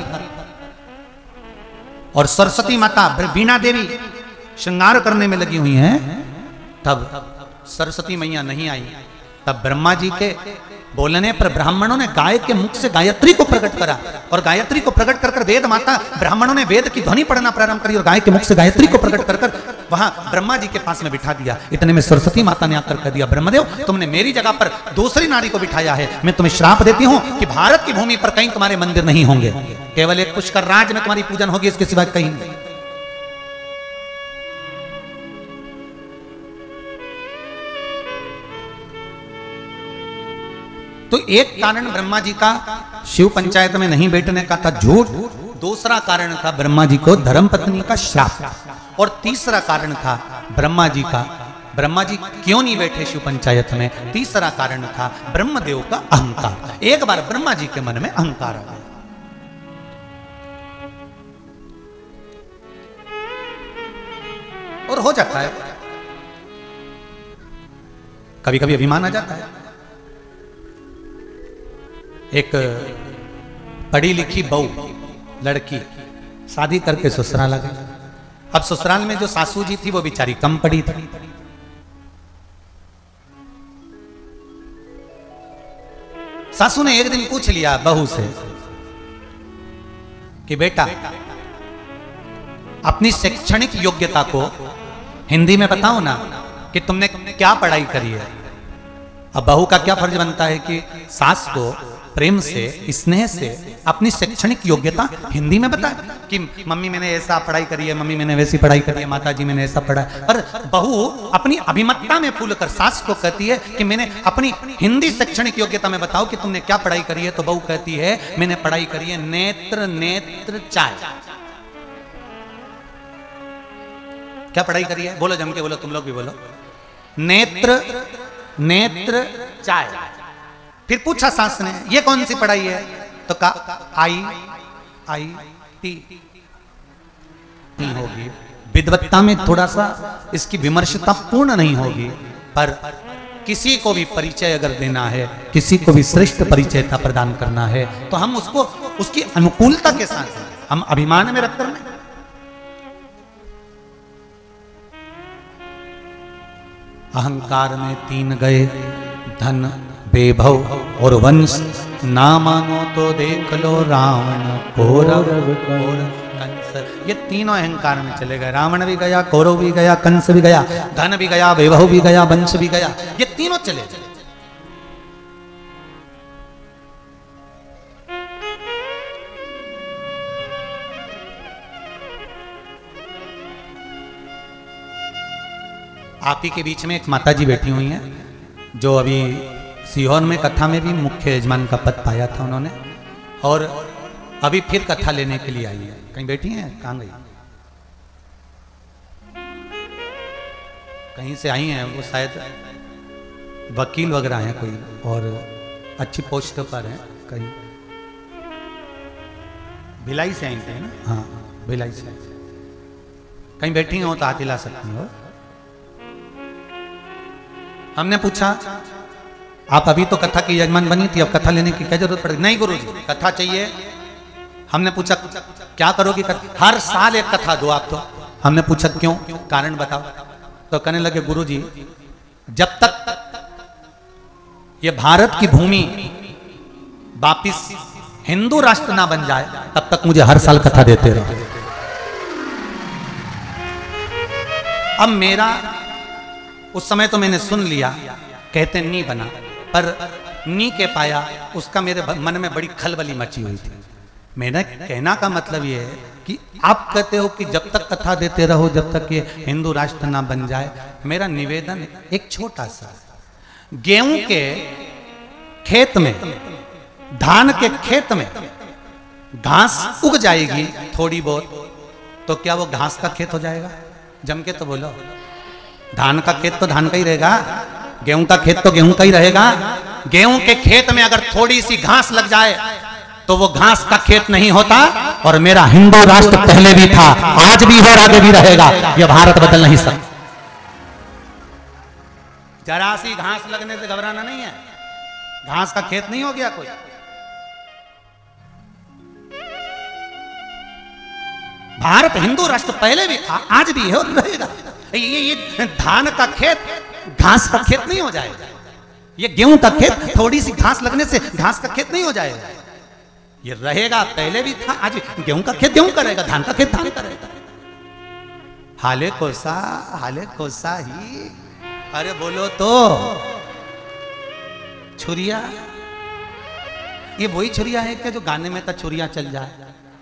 और सरस्वती माता वीणा देवी श्रृंगार करने में लगी हुई हैं, तब सरस्वती मैया नहीं आई। तब ब्रह्मा जी के बोलने पर ब्राह्मणों ने गाय के मुख से गायत्री को प्रकट करा, और गायत्री को प्रकट कर वेद माता, ब्राह्मणों ने वेद की ध्वनि पढ़ना प्रारंभ करी और गाय के मुख से गायत्री को प्रकट कर वहां ब्रह्मा जी के पास में बिठा दिया। इतने में सरस्वती माता ने आकर कह दिया, ब्रह्मदेव तुमने मेरी जगह पर दूसरी नारी को बिठाया है, मैं तुम्हें श्राप देती हूं कि भारत की भूमि पर कहीं तुम्हारे मंदिर नहीं होंगे, केवल एक पुष्कर राज में तुम्हारी पूजन होगी, इसके सिवा कहीं नहीं। तो एक कारण ब्रह्मा जी का शिव पंचायत में नहीं बैठने का था झूठ, दूसरा कारण था ब्रह्मा जी को धर्मपत्नी का श्राप, और तीसरा कारण था ब्रह्मा जी का, ब्रह्मा जी क्यों नहीं बैठे शिव पंचायत में, तीसरा कारण था ब्रह्मदेव का अहंकार। एक बार ब्रह्मा जी के मन में अहंकार आ गया। और हो जाता है, कभी कभी अभिमान आ जाता है। एक पढ़ी लिखी बहू लड़की शादी करके ससुराल आ गई। अब ससुराल में जो सासू जी थी वो बेचारी कम पड़ी थी। सासू ने एक दिन पूछ लिया बहू से कि बेटा अपनी शैक्षणिक योग्यता को हिंदी में बताओ ना कि तुमने क्या पढ़ाई करी है। अब बहू का क्या फर्ज बनता है कि सास को प्रेम से, स्नेह से अपनी शैक्षणिक योग्यता हिंदी में बताए कि मम्मी मैंने ऐसा पढ़ाई करी है, मम्मी मैंने वैसी पढ़ाई करी है, माता जी मैंने ऐसा पढ़ा है। पर बहू अपनी अभिमतता में फूलकर सास को कहती है कि मैंने अपनी हिंदी शैक्षणिक योग्यता में बताओ कि तुमने क्या पढ़ाई करी है। तो बहू कहती है मैंने पढ़ाई करी है नेत्र नेत्र चाय। क्या पढ़ाई करी है? बोलो जम के बोलो, तुम लोग भी बोलो। नेत्र नेत्र चाय। फिर पूछा सास ने ये कौन सी पढ़ाई है? तो कहा IIT नहीं होगी, विद्वत्ता में थोड़ा सा इसकी विमर्शता पूर्ण नहीं होगी, पर किसी को भी परिचय अगर देना है, किसी को भी श्रेष्ठ परिचयता प्रदान करना है तो हम उसको उसकी अनुकूलता के साथ, हम अभिमान में रखकर नहीं। अहंकार में तीन गए, धन वैभव और वंश, ना मानो तो देख लो रावण कौरव और कंस। ये तीनों अहंकार में चले गए। रावण भी गया, कौरव भी गया, कंस भी गया, धन भी गया, वैभव भी गया, वंश भी गया, ये तीनों चले गए। आप ही के बीच में एक माता जी बैठी हुई हैं जो अभी सीहोर में कथा में भी मुख्य यजमान का पद पाया था उन्होंने, और अभी फिर कथा लेने के लिए आई है। कहीं बैठी हैं? कहाँ गई? कहीं से आई हैं वो, शायद वकील वगैरह हैं कोई, और अच्छी पोस्ट पर हैं। कहीं भिलाई से आई थे ना? हाँ भिलाई से। कहीं बैठी हो तो हाथ हिला सकती हो। हमने पूछा आप अभी तो कथा की यजमान बनी थी, अब कथा लेने की क्या जरूरत पड़ेगी? नहीं गुरुजी कथा चाहिए। हमने पूछा क्या करोगी? हर साल एक कथा दो आप तो। हमने पूछा क्यों, कारण बताओ। तो कहने लगे गुरुजी जब तक ये भारत की भूमि वापिस हिंदू राष्ट्र ना बन जाए तब तक मुझे हर साल कथा देते रहो। अब मेरा उस समय तो मैंने सुन लिया, कहते नहीं बना, पर नी के पाया, उसका मेरे मन में बड़ी खलबली मची हुई थी। मेरा कहना का मतलब ये है कि आप कहते हो कि जब तक कथा देते रहो जब तक ये हिंदू राष्ट्र ना बन जाए। मेरा निवेदन एक छोटा सा, गेहूं के खेत में, धान के खेत में घास उग जाएगी थोड़ी बहुत, तो क्या वो घास का खेत हो जाएगा? जम के तो बोलो। धान का खेत तो धान का ही रहेगा, गेहूं का खेत तो गेहूं का ही रहेगा। गेहूं के खेत में अगर थोड़ी सी घास लग जाए तो वो घास का खेत नहीं होता। और मेरा हिंदू राष्ट्र पहले भी था, आज भी है और आगे भी रहेगा। यह भारत बदल नहीं सकता। जरा सी घास लगने से घबराना नहीं है। घास का खेत नहीं हो गया कोई। भारत हिंदू राष्ट्र पहले भी था, आज भी है और रहेगा। ये धान का खेत घास का खेत नहीं हो जाएगा। ये गेहूं का खेत थोड़ी सी घास लगने से घास का खेत नहीं हो जाएगा। ये रहेगा, पहले भी था, आज भी। गेहूं का खेत गेहूं का रहेगा, धान का खेत धान का रहेगा। हाले कोसा ही। अरे बोलो तो। छुरिया, ये वही छुरिया है क्या जो गाने में था छुरिया चल जाए?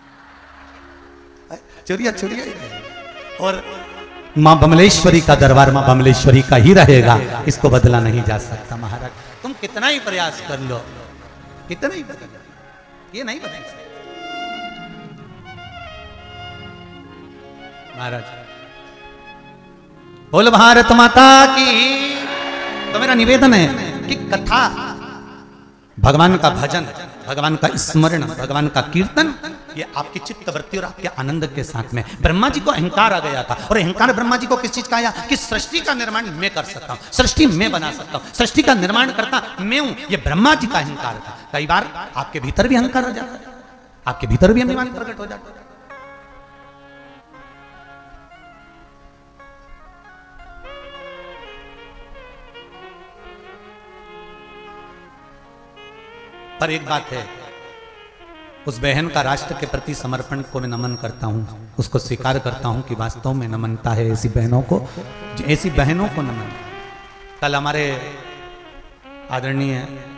छुरिया छुरिया ही है। और मां बमलेश्वरी का दरबार मां बमलेश्वरी का ही रहेगा, इसको बदला नहीं जा सकता। महाराज तुम कितना ही प्रयास कर लो, कितना ही बदल, ये नहीं बदल सकता। महाराज बोल भारत माता की। तो मेरा निवेदन है कि कथा, भगवान का भजन, भगवान का स्मरण, भगवान का कीर्तन, ये आपकी चित्त वृत्ति और आपके आनंद के साथ में। ब्रह्मा जी को अहंकार आ गया था, और अहंकार ब्रह्मा जी को किस चीज का आया कि सृष्टि का निर्माण मैं कर सकता हूं, सृष्टि मैं बना सकता हूं, सृष्टि का निर्माण करता मैं हूं। ये ब्रह्मा जी का अहंकार था। कई बार आपके भीतर भी अहंकार हो जाता है, आपके भीतर भी अभिमान प्रकट हो जाता है। पर एक बात है, उस बहन का राष्ट्र के प्रति समर्पण को मैं नमन करता हूं, उसको स्वीकार करता हूं कि वास्तव में नमनता है ऐसी बहनों को, ऐसी बहनों को नमन। कल हमारे आदरणीय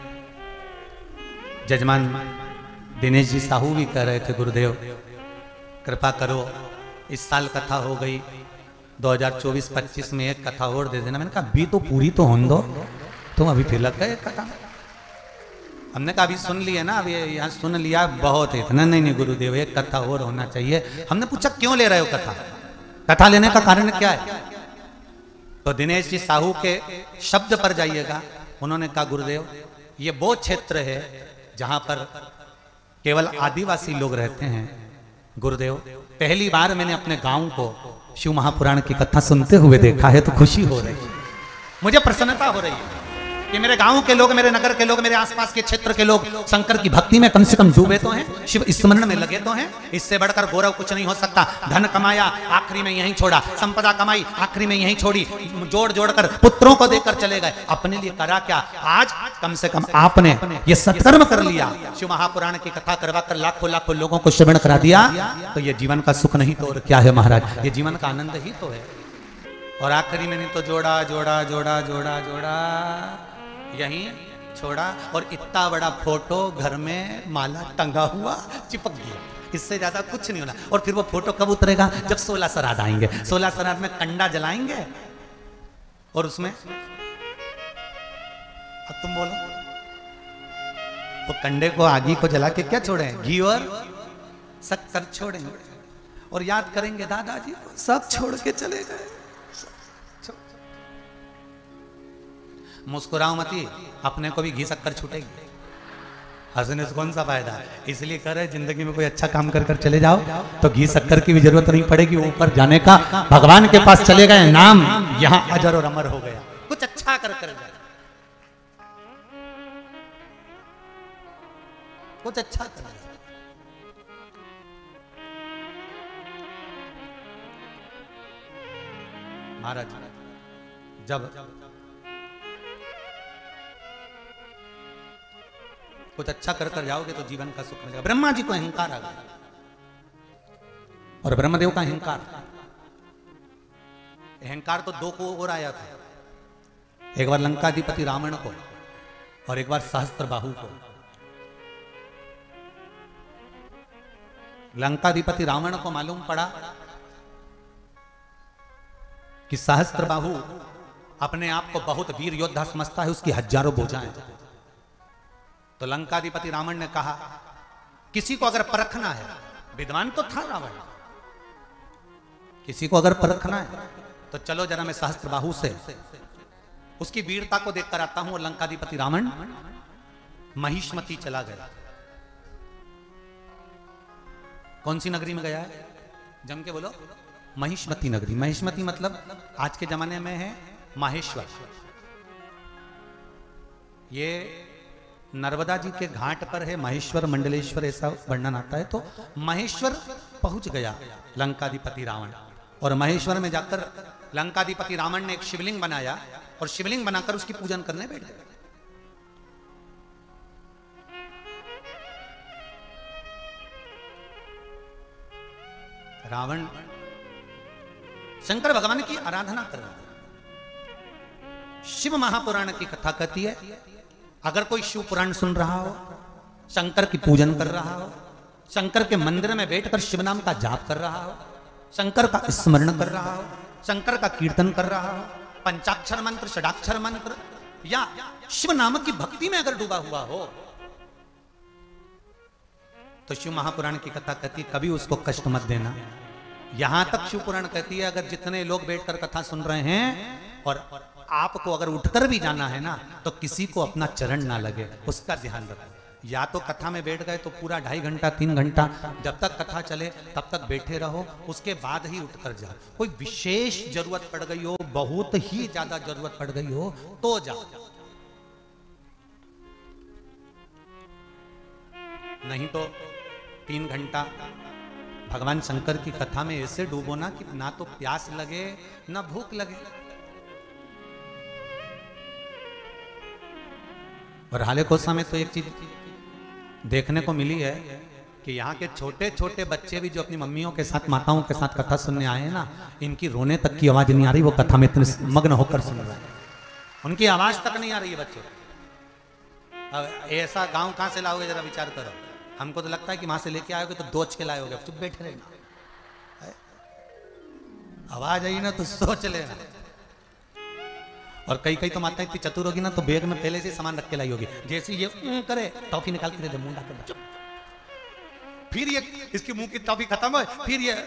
जजमान दिनेश जी साहू भी कह रहे थे, गुरुदेव कृपा करो इस साल कथा हो गई, 2024-25 में एक कथा और दे देना। मैंने कहा अभी तो पूरी तो होने दो, तुम अभी फिर लग गए कथा। हमने कहा अभी सुन लिया ना, अभी यहाँ सुन लिया बहुत है इतना। नहीं गुरुदेव एक कथा और होना चाहिए। हमने पूछा क्यों ले रहे हो कथा, कथा लेने का कारण क्या है? तो दिनेश जी साहू के शब्द पर जाइएगा। उन्होंने कहा गुरुदेव ये वो क्षेत्र है जहां पर केवल आदिवासी लोग रहते हैं। गुरुदेव पहली बार मैंने अपने गांव को शिव महापुराण की कथा सुनते हुए देखा है, तो खुशी हो रही है, मुझे प्रसन्नता हो रही है कि मेरे गांव के लोग, मेरे नगर के लोग, मेरे आसपास के क्षेत्र के लोग शंकर की भक्ति में कम से कम डूबे तो हैं, शिव स्मरण में लगे तो हैं। इससे बढ़कर गौरव कुछ नहीं हो सकता। धन कमाया, आखिरी में यहीं छोड़ा। संपदा कमाई, आखिरी में यहीं छोड़ी। जोड़ जोड़ कर पुत्रों को देकर चले गए, अपने लिए करा क्या? आज कम से कम आपने ये सत्कर्म कर लिया, शिव महापुराण की कथा करवा कर लाखों लाखों लोगों को श्रवण करा दिया, तो ये जीवन का सुख नहीं तो और क्या है महाराज? ये जीवन का आनंद ही तो है। और आखिरी में नहीं तो जोड़ा जोड़ा जोड़ा जोड़ा जोड़ा यहीं छोड़ा, और इतना बड़ा फोटो घर में माला टंगा हुआ चिपक गया। इससे ज्यादा कुछ नहीं होना। और फिर वो फोटो कब उतरेगा? जब 16 श्राद्ध आएंगे। 16 श्राद्ध में कंडा जलाएंगे और उसमें, अब तुम बोलो, वो कंडे को, आगी को जला के क्या छोड़े? घी और शक्कर छोड़ेंगे और याद करेंगे दादाजी को, सब छोड़ के चले गए। मुस्कुराओ मती, अपने को भी घी शक्कर छूटेगी। हंसने से कौन सा फायदा? इसलिए कह रहे जिंदगी में कोई अच्छा काम कर कर चले जाओ तो घी शक्कर की भी जरूरत नहीं पड़ेगी। ऊपर जाने का भगवान के पास चले गए, नाम यहाँ अजर और अमर हो गया। कुछ अच्छा कर कर जाए, कुछ अच्छा कर। महाराज जब कुछ अच्छा कर कर जाओगे तो जीवन का सुख मिलेगा। ब्रह्मा जी को अहंकार आ गया, और ब्रह्मदेव का अहंकार, अहंकार तो दो को और आया था। एक बार लंकाधिपति रावण को और एक बार सहस्त्रबाहु को, लंकाधिपति रावण को मालूम पड़ा कि सहस्त्रबाहु अपने आप को बहुत वीर योद्धा समझता है, उसकी हजारों भुजाएं। तो लंकाधिपति रावण ने कहा, किसी को अगर परखना है, विद्वान तो था रावण, किसी को अगर परखना है तो चलो जरा मैं सहस्त्रबाहु से उसकी वीरता को देखकर आता हूं। और लंकाधिपति रावण महिष्मती चला गया। कौन सी नगरी में गया है? जम के बोलो। महिष्मती नगरी। महिष्मती मतलब आज के जमाने में है माहेश्वर। ये नर्मदा जी के घाट पर है माहेश्वर मंडलेश्वर, ऐसा वर्णन आता है। तो महेश्वर पहुंच गया लंकाधिपति रावण, और महेश्वर में जाकर लंकाधिपति रावण ने एक शिवलिंग बनाया और शिवलिंग बनाकर उसकी पूजन करने बैठ गए। रावण शंकर भगवान की आराधना कर रहा है। शिव महापुराण की कथा कहती है, अगर कोई शिव पुराण सुन रहा हो, शंकर की पूजन कर रहा हो, शंकर के मंदिर में बैठकर शिव नाम का जाप कर रहा हो, शंकर का स्मरण कर रहा हो, शंकर का कीर्तन कर रहा हो, पंचाक्षर मंत्र, षडाक्षर मंत्र या शिव नाम की भक्ति में अगर डूबा हुआ हो, तो शिव महापुराण की कथा कहती है कभी उसको कष्ट मत देना। यहां तक शिव पुराण कहती है, अगर जितने लोग बैठकर कथा सुन रहे हैं और आपको अगर उठकर भी जाना है ना, तो किसी को अपना चरण ना लगे, उसका ध्यान रखो। या तो कथा में बैठ गए तो पूरा 2.5 घंटा 3 घंटा जब तक कथा चले तब तक बैठे रहो, उसके बाद ही उठकर जाओ। कोई विशेष जरूरत पड़ गई हो, बहुत ही ज्यादा जरूरत पड़ गई हो तो जाओ, नहीं तो 3 घंटा भगवान शंकर की कथा में ऐसे डूबो ना कि ना तो प्यास लगे ना भूख लगे। और हाले कोसा में तो एक चीज देखने को मिली है कि यहाँ के छोटे छोटे बच्चे भी जो अपनी मम्मियों के साथ, माताओं के साथ कथा सुनने आए हैं ना, इनकी रोने तक की आवाज नहीं आ रही, वो कथा में इतने मग्न होकर सुन रहे हैं, उनकी आवाज तक नहीं आ रही है बच्चों। अब ऐसा गांव कहां से लाओगे जरा विचार करो। हमको तो लगता है कि वहां से लेके आओगे तो दोच के लाए होगे, चुप बैठे रहना, आवाज आई ना तो सोच लेना। और कई कई तो माता इतनी चतुर होगी ना, तो बैग में पहले से सामान रख के लाई होगी, जैसे ये करे टॉफी निकाल के दे दे, मुंडा कर, फिर ये इसकी मुंह की टॉफी खत्म हो, फिर ये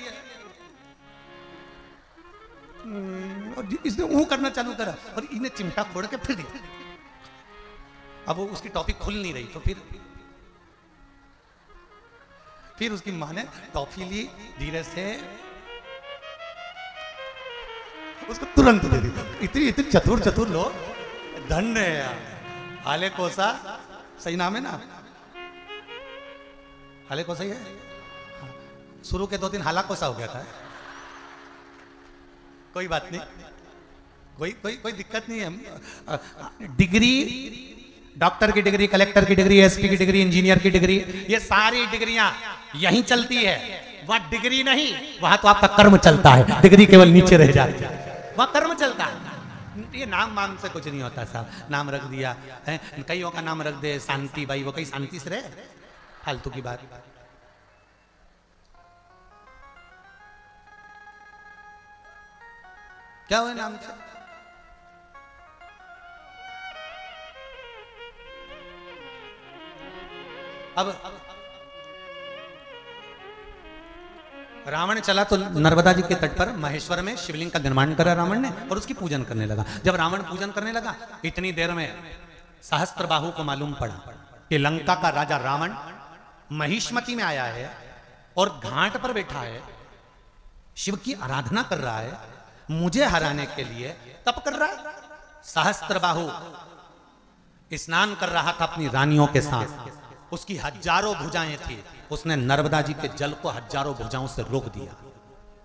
इसने ऊं करना चालू करा और इन्हें चिमटा फोड़ के फिर दिया। अब वो उसकी टॉफी खुल नहीं रही, तो फिर उसकी माँ ने टॉफी ली, धीरे से उसको तुरंत दे दी। इतनी इतनी चतुर चतुर लोग, धन्य है यार। हाले कोसा सही नाम है ना, हाले कोसा ही है। शुरू के 2 दिन हाला कोसा हो गया था, कोई बात नहीं, कोई दिक्कत नहीं है। डिग्री, डॉक्टर की डिग्री, कलेक्टर की डिग्री, एसपी की डिग्री, इंजीनियर की डिग्री, ये सारी डिग्रियां यहीं चलती है। वहां डिग्री नहीं, वहां तो आपका कर्म चलता है, डिग्री केवल नीचे रह जाती है, वहां कर्म चलता है। ये नाम वाम से कुछ नहीं होता साहब, नाम रख दिया है, कईयों का नाम रख दे शांति भाई, वो कहीं शांति से रहे, फालतू की बात। क्या हुआ नाम से? अब रावण चला तो नर्मदा जी के तट पर महेश्वर में शिवलिंग का निर्माण करा रावण ने और उसकी पूजन करने लगा। जब रावण पूजन करने लगा, इतनी देर में सहस्त्रबाहु को मालूम पड़ा कि लंका का राजा रावण महिष्मती में आया है और घाट पर बैठा है, शिव की आराधना कर रहा है, मुझे हराने के लिए तप कर रहा है। सहस्त्रबाहु स्नान कर रहा था अपनी रानियों के साथ, उसकी हजारों भुजाएं थी, उसने नर्मदा जी के जल को हजारों भुजाओं से रोक दिया।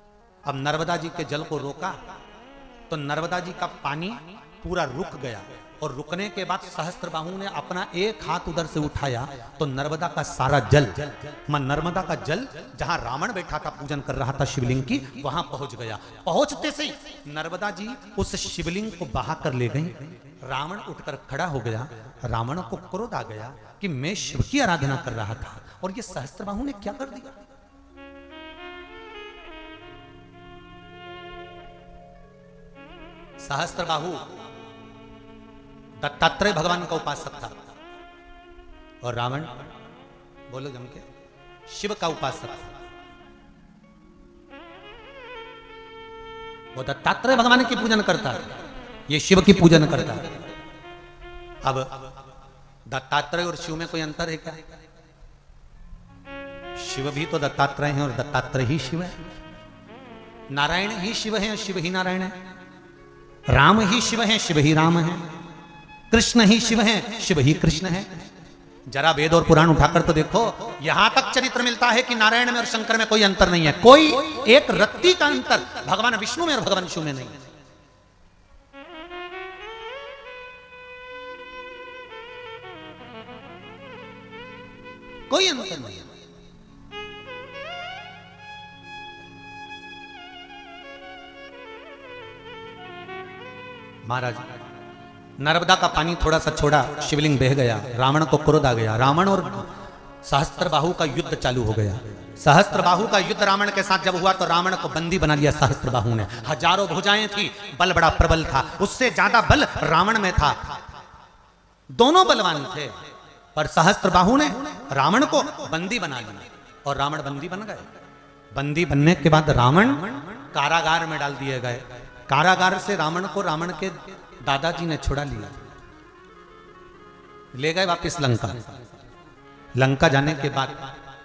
अब नर्मदा जी के जल को रोका तो नर्मदा जी का पानी पूरा रुक गया, और रुकने के बाद सहस्त्रबाहु ने अपना एक हाथ उधर से उठाया तो नर्मदा का सारा जल, मां नर्मदा का जल जहां रावण बैठा था पूजन कर रहा था शिवलिंग की, वहां पहुंच गया। पहुंचते से नर्मदा जी उस शिवलिंग को बहा कर ले गई। रावण उठकर खड़ा हो गया। रावण को क्रोध आ गया कि मैं शिव की आराधना कर रहा था और ये सहस्त्रबाहु ने क्या कर दिया। सहस्त्रबाहु दत्तात्रेय भगवान का उपासक था और रावण, बोलो जम के, शिव का उपासक था। वो दत्तात्रेय भगवान की पूजन करता है, ये शिव की पूजन करता है। अब दत्तात्रेय और शिव में कोई अंतर है क्या? शिव भी तो दत्तात्रेय हैं और दत्तात्रेय ही शिव है। नारायण ही शिव है और शिव ही नारायण है। राम ही शिव है, शिव ही राम है। कृष्ण ही शिव है, शिव ही कृष्ण है। जरा वेद और पुराण उठाकर तो देखो, यहां तक चरित्र मिलता है कि नारायण में और शंकर में कोई अंतर नहीं है। कोई एक रत्ती का अंतर भगवान विष्णु में और भगवान शिव में नहीं है। कोई अंतर नहीं है। महाराज, नर्मदा का पानी थोड़ा सा छोड़ा, शिवलिंग बह गया। रावण को क्रोध आ गया। रावण और सहस्त्रबाहु का युद्ध चालू हो गया। सहस्त्रबाहु का युद्ध रावण के साथ जब हुआ तो रावण को बंदी बना लिया सहस्त्रबाहु ने। हजारों भुजाएं थी, बल बड़ा प्रबल था। उससे ज्यादा बल रावण में था। दोनों बलवान थे, पर सहस्त्रबाहु ने रावण को बंदी बना लिया और रावण बंदी बन गए। बंदी बनने के बाद रावण कारागार में डाल दिए गए। कारागार से रावण को रावण के दादाजी ने छुड़ा लिया, ले गए वापस लंका। लंका जाने के बाद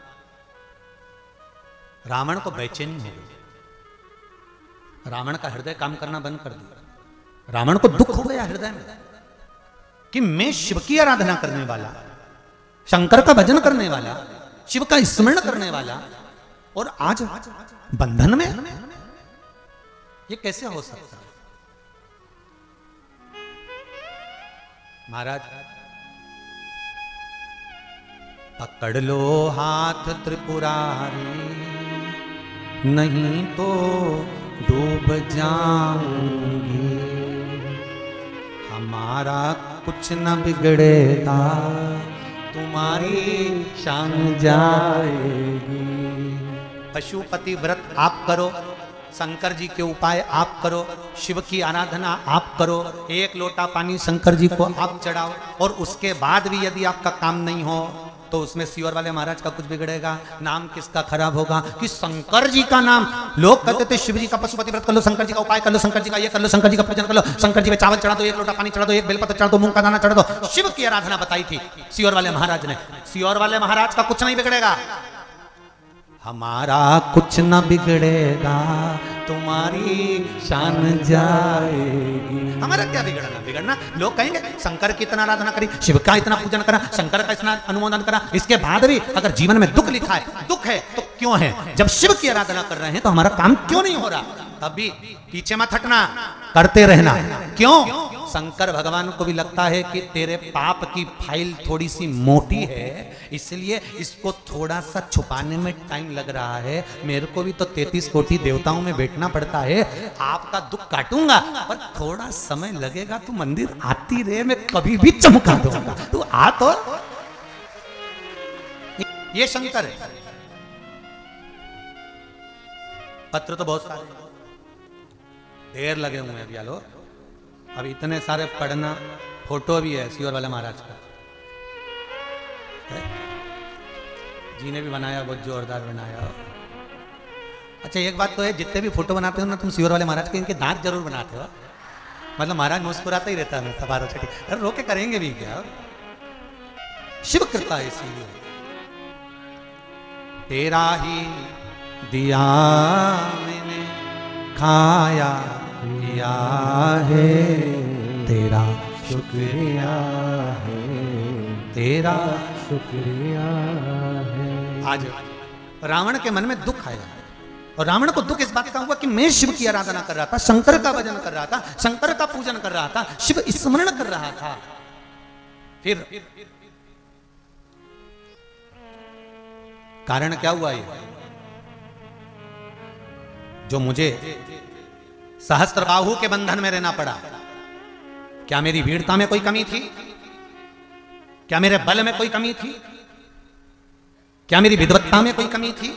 रावण को बेचैनी हो गई। रावण का हृदय काम करना बंद कर दिया। रावण को दुख हो गया हृदय में कि मैं शिव की आराधना करने वाला, शंकर का भजन करने वाला, शिव का स्मरण करने वाला, और आज बंधन में, ये कैसे हो सकता है? महाराज, पकड़ लो हाथ त्रिपुरारी, नहीं तो डूब जाऊंगी। हमारा कुछ न बिगड़ेगा, तुम्हारी शान जाएगी। पशुपति व्रत आप करो, शंकर जी के उपाय आप करो, शिव की आराधना आप करो, एक लोटा पानी शंकर जी को आप चढ़ाओ, और उसके बाद भी यदि आपका काम नहीं हो तो उसमें सीवर वाले महाराज का कुछ बिगड़ेगा? नाम किसका खराब होगा कि शंकर जी का नाम। लोग कहते थे शिव जी का पशुपति व्रत कर लो, शंकर जी का उपाय कर लो, शंकर जी का ये कर लो, शंकर जी का पूजन कर लो, शंकर जी पे चावल चढ़ा दो, एक लोटा पानी चढ़ा दो, एक बेलपत्र चढ़ा दो, मूंग का दाना चढ़ा दो। शिव की आराधना बताई थी सीवर वाले महाराज ने। सीवर वाले महाराज का कुछ नहीं बिगड़ेगा। हमारा कुछ न बिगड़ेगा, तुम्हारी शान जाएगी। हमारा क्या बिगड़ना? बिगड़ना लोग कहेंगे शंकर की इतना आराधना करी, शिव का इतना पूजन करा, शंकर का इतना अनुमोदन करा, इसके बाद भी अगर जीवन में दुख लिखा है, दुख है तो क्यों है? जब शिव की आराधना कर रहे हैं तो हमारा काम क्यों नहीं हो रहा? तब भी पीछे मत हटना, करते रहना। क्यों? शंकर भगवान को भी लगता है कि तेरे पाप की फाइल थोड़ी सी मोटी है, इसलिए इसको थोड़ा सा छुपाने में टाइम लग रहा है। मेरे को भी तो 33 कोटि देवताओं में बैठना पड़ता है। आपका दुख काटूंगा पर थोड़ा समय लगेगा। तू मंदिर आती रहे, मैं कभी भी चमका दूंगा, तू आ तो। ये शंकर है। पत्र तो बहुत सारे ढेर लगे हुए हैं अभी लो। अब इतने सारे पढ़ना, फोटो भी है सीवर वाले महाराज का है? जी ने भी बनाया, बहुत जोरदार बनाया। अच्छा एक बात तो है, जितने भी फोटो बनाते हो ना तुम सीवर वाले महाराज के, इनके दांत जरूर बनाते हो। मतलब महाराज मुस्कुराता ही रहता है हमेशा, बारह छठी। अरे रोके करेंगे भी क्या? शिव कृपा है इसीलिए। तेरा ही दिया मैंने खाया पिया है, तेरा शुक्रिया है, तेरा शुक्रिया है। आज रावण के मन में दुख आया और रावण को दुख इस बात का हुआ कि मैं शिव की आराधना कर रहा था, शंकर का भजन कर रहा था, शंकर का पूजन कर रहा था, शिव स्मरण कर रहा था। फिर कारण क्या हुआ ये, जो मुझे सहस्त्रबाहु के बंधन में रहना पड़ा? क्या मेरी वीरता में कोई कमी थी? क्या मेरे बल में कोई कमी थी? क्या मेरी विद्वत्ता में कोई कमी थी?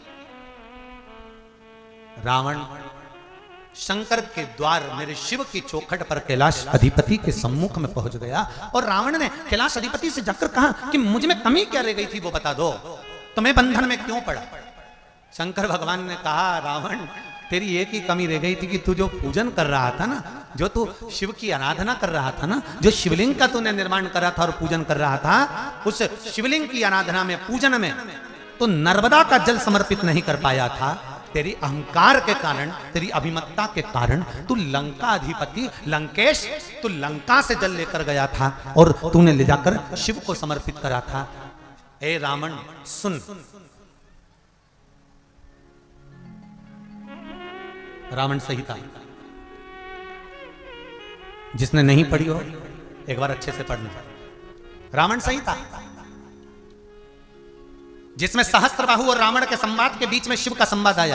रावण शंकर के द्वार मेरे शिव की चौखट पर कैलाश अधिपति के सम्मुख में पहुंच गया और रावण ने कैलाश अधिपति से जाकर कहा कि मुझ में कमी क्या रह गई थी वो बता दो, तो मैं बंधन में क्यों पड़ा? शंकर भगवान ने कहा, रावण तेरी एक ही कमी रह गई थी कि तू जो पूजन कर रहा था ना, जो तू शिव की आराधना कर रहा था ना, जो शिवलिंग का तूने निर्माण करा था और पूजन कर रहा था, उस शिवलिंग की आराधना में, पूजन में तो नर्मदा का जल समर्पित नहीं कर पाया था। तेरी अहंकार के कारण, तेरी अभिमत्ता के कारण तू लंका अधिपति लंकेश, तू लंका से जल लेकर गया था और तूने ले जाकर शिव को समर्पित करा था। ए रावण सुन, रावण संहिता जिसने नहीं पढ़ी हो एक बार अच्छे से पढ़ना। रावण संहिता जिसमें सहस्त्रबाहु और रावण के संवाद के बीच में शिव का संवाद आया।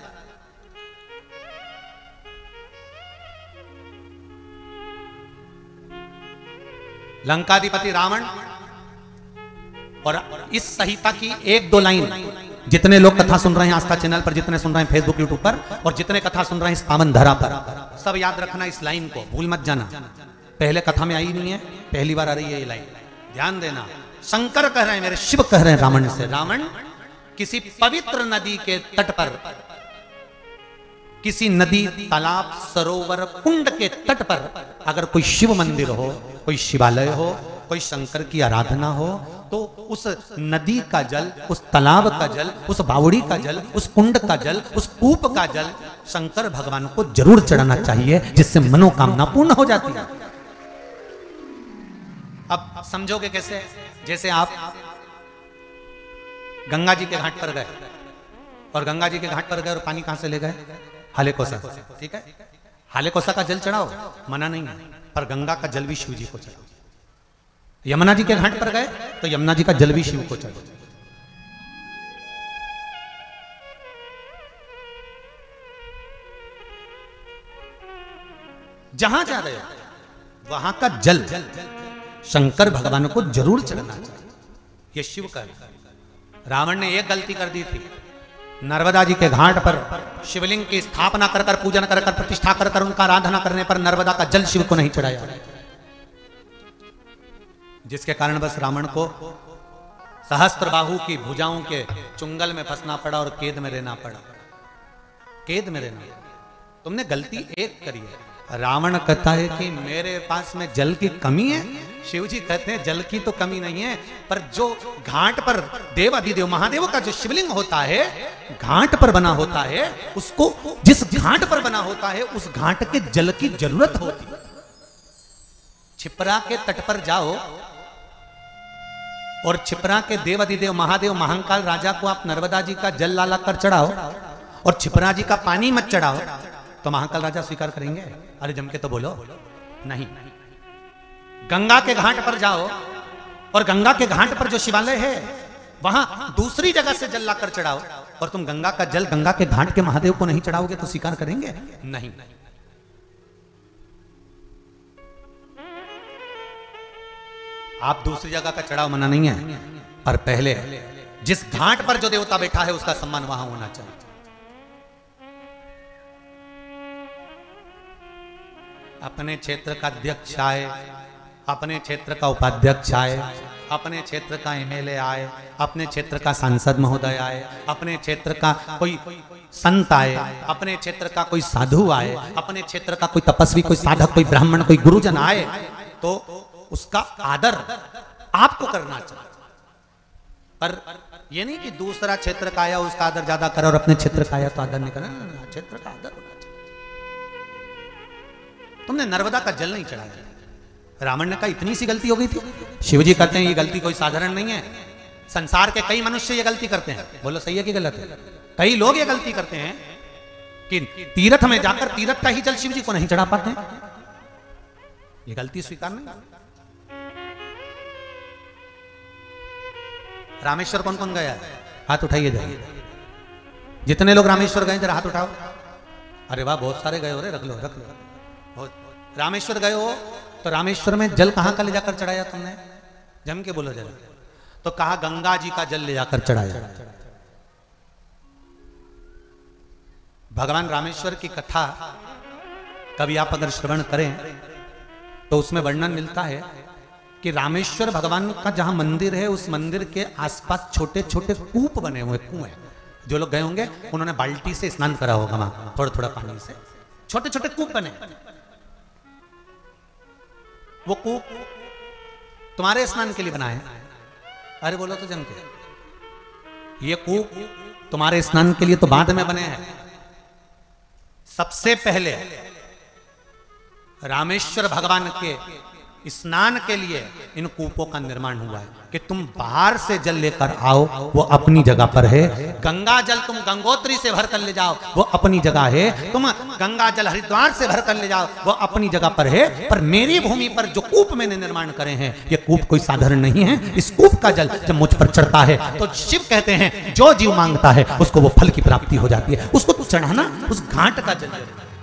लंकाधिपति रावण, और इस संहिता की एक दो लाइन, जितने लोग कथा सुन रहे हैं आस्था चैनल पर, जितने सुन रहे हैं फेसबुक यूट्यूब पर, और जितने कथा सुन रहे हैं इस पावन धरा पर, सब याद रखना इस लाइन को, भूल मत जाना। पहले कथा में आई नहीं है, पहली बार आ रही है ये लाइन, ध्यान देना। शंकर कह रहे हैं, मेरे शिव कह रहे हैं रावण से, रावण किसी पवित्र नदी के तट पर, किसी नदी, तालाब, सरोवर, कुंड के तट पर अगर कोई शिव मंदिर हो, कोई शिवालय हो, कोई शंकर की आराधना हो, तो उस नदी का जल, उस तालाब का जल, उस बावड़ी का जल, उस कुंड का जल, उस कूप का जल शंकर भगवान को जरूर चढ़ाना चाहिए, जिससे मनोकामना पूर्ण हो जाती है। अब समझोगे कैसे? जैसे आप गंगा जी के घाट पर गए, और गंगा जी के घाट पर गए और पानी कहां से ले गए? हालेकोसा, ठीक है? हालेकोसा का जल चढ़ाओ, मना नहीं है, पर गंगा का जल भी शिव जी को चढ़ाओ। यमुना जी के घाट पर गए तो यमुना जी का जल भी शिव को चढ़ाओ। जहां जा रहे हो वहां का जल शंकर भगवान को जरूर चढ़ाना चाहिए, ये शिव का। रावण ने एक गलती कर दी थी, नर्मदा जी के घाट पर शिवलिंग की स्थापना कर कर, पूजन कर कर, प्रतिष्ठा कर कर, उनका आराधना करने पर नर्मदा का जल शिव को नहीं चढ़ाया, जिसके कारण बस रावण को सहस्त्रबाहु की भुजाओं के चुंगल में फंसना पड़ा और कैद में रहना पड़ा। कैद में रहना, तुमने गलती एक करी है। रावण कहता है कि मेरे पास में जल की कमी है, शिव जी कहते हैं जल की तो कमी नहीं है, पर जो घाट पर देव अधिदेव महादेव का जो शिवलिंग होता है, घाट पर बना होता है, उसको जिस घाट पर बना होता है उस घाट के जल की जरूरत होती है। छिपरा के तट पर जाओ और छिपरा के देव अधिदेव महादेव महाकाल राजा को आप नर्मदा जी का जल ला कर चढ़ाओ और छिपरा जी का पानी मत चढ़ाओ, तो महाकाल राजा स्वीकार करेंगे? अरे जम के तो बोलो, नहीं। गंगा के घाट पर जाओ और गंगा के घाट पर जो शिवालय है वहां दूसरी जगह से जल लाकर चढ़ाओ, और तुम गंगा का जल गंगा के घाट के महादेव को नहीं चढ़ाओगे तो स्वीकार करेंगे? नहीं। आप दूसरी जगह का चढ़ाओ, मना नहीं है, पर पहले जिस घाट पर जो देवता बैठा है उसका सम्मान वहां होना चाहिए। अपने क्षेत्र का अध्यक्ष आए, अपने क्षेत्र का उपाध्यक्ष आए, अपने क्षेत्र का एमएलए आए, अपने क्षेत्र का सांसद महोदय आए, अपने क्षेत्र का कोई संत आए, अपने क्षेत्र का कोई साधु आए, अपने क्षेत्र का कोई तपस्वी, कोई साधक, कोई ब्राह्मण, कोई गुरुजन आए, तो उसका आदर आपको करना चाहिए। पर ये नहीं कि दूसरा क्षेत्र का आया उसका आदर ज्यादा करो और अपने क्षेत्र का आया तो आदर नहीं करना। क्षेत्र का आदर होना चाहिए। तुमने नर्मदा का जल नहीं चढ़ाया। रावण ने कहा इतनी सी गलती हो गई थी। शिवजी कहते हैं ये गलती कोई साधारण नहीं है, संसार के कई मनुष्य ये गलती करते हैं। बोलो सही है कि गलत है? कई लोग ये गलती करते हैं कि तीर्थ में जाकर तीर्थ का ही जल शिव जी को नहीं चढ़ा पाते हैं। ये गलती स्वीकार नहीं। रामेश्वर कौन कौन गया है? हाथ उठाइए जरा। जितने लोग रामेश्वर गए जरा हाथ उठाओ। अरे वाह, बहुत सारे गए हो रे, रख लो रख लो। बहुत रामेश्वर गए हो तो रामेश्वर में जल कहां का ले जाकर चढ़ाया तुमने? जम के बोलो जरा। तो कहा गंगा जी का जल ले जाकर चढ़ाया। भगवान रामेश्वर की कथा कभी आप अगर श्रवण करें तो उसमें वर्णन मिलता है कि रामेश्वर भगवान का जहां मंदिर है उस मंदिर के आसपास छोटे छोटे कूप बने हुए, कुएं। जो लोग गए होंगे उन्होंने बाल्टी से स्नान करा होगा, वहां थोड़ा थोड़ा पानी से छोटे छोटे कूप बने। वो कूप तुम्हारे स्नान के लिए बनाए। अरे बोलो तो जम के। ये कूप तुम्हारे स्नान के लिए तो बाद में बने हैं। सबसे पहले रामेश्वर भगवान के स्नान के लिए इन कूपों का निर्माण हुआ है कि तुम बाहर से जल लेकर आओ, वो अपनी जगह पर है। गंगा जल तुम गंगोत्री से भर कर ले जाओ, वो अपनी जगह है। तुम गंगा जल हरिद्वार से भर कर ले जाओ, वो अपनी जगह पर है। पर मेरी भूमि पर जो कूप मैंने निर्माण करे हैं, ये कूप कोई साधारण नहीं है। इस कूप का जल जब मुझ पर चढ़ता है तो शिव कहते हैं जो जीव मांगता है उसको वो फल की प्राप्ति हो जाती है। उसको तो चढ़ाना उस घाट का जल,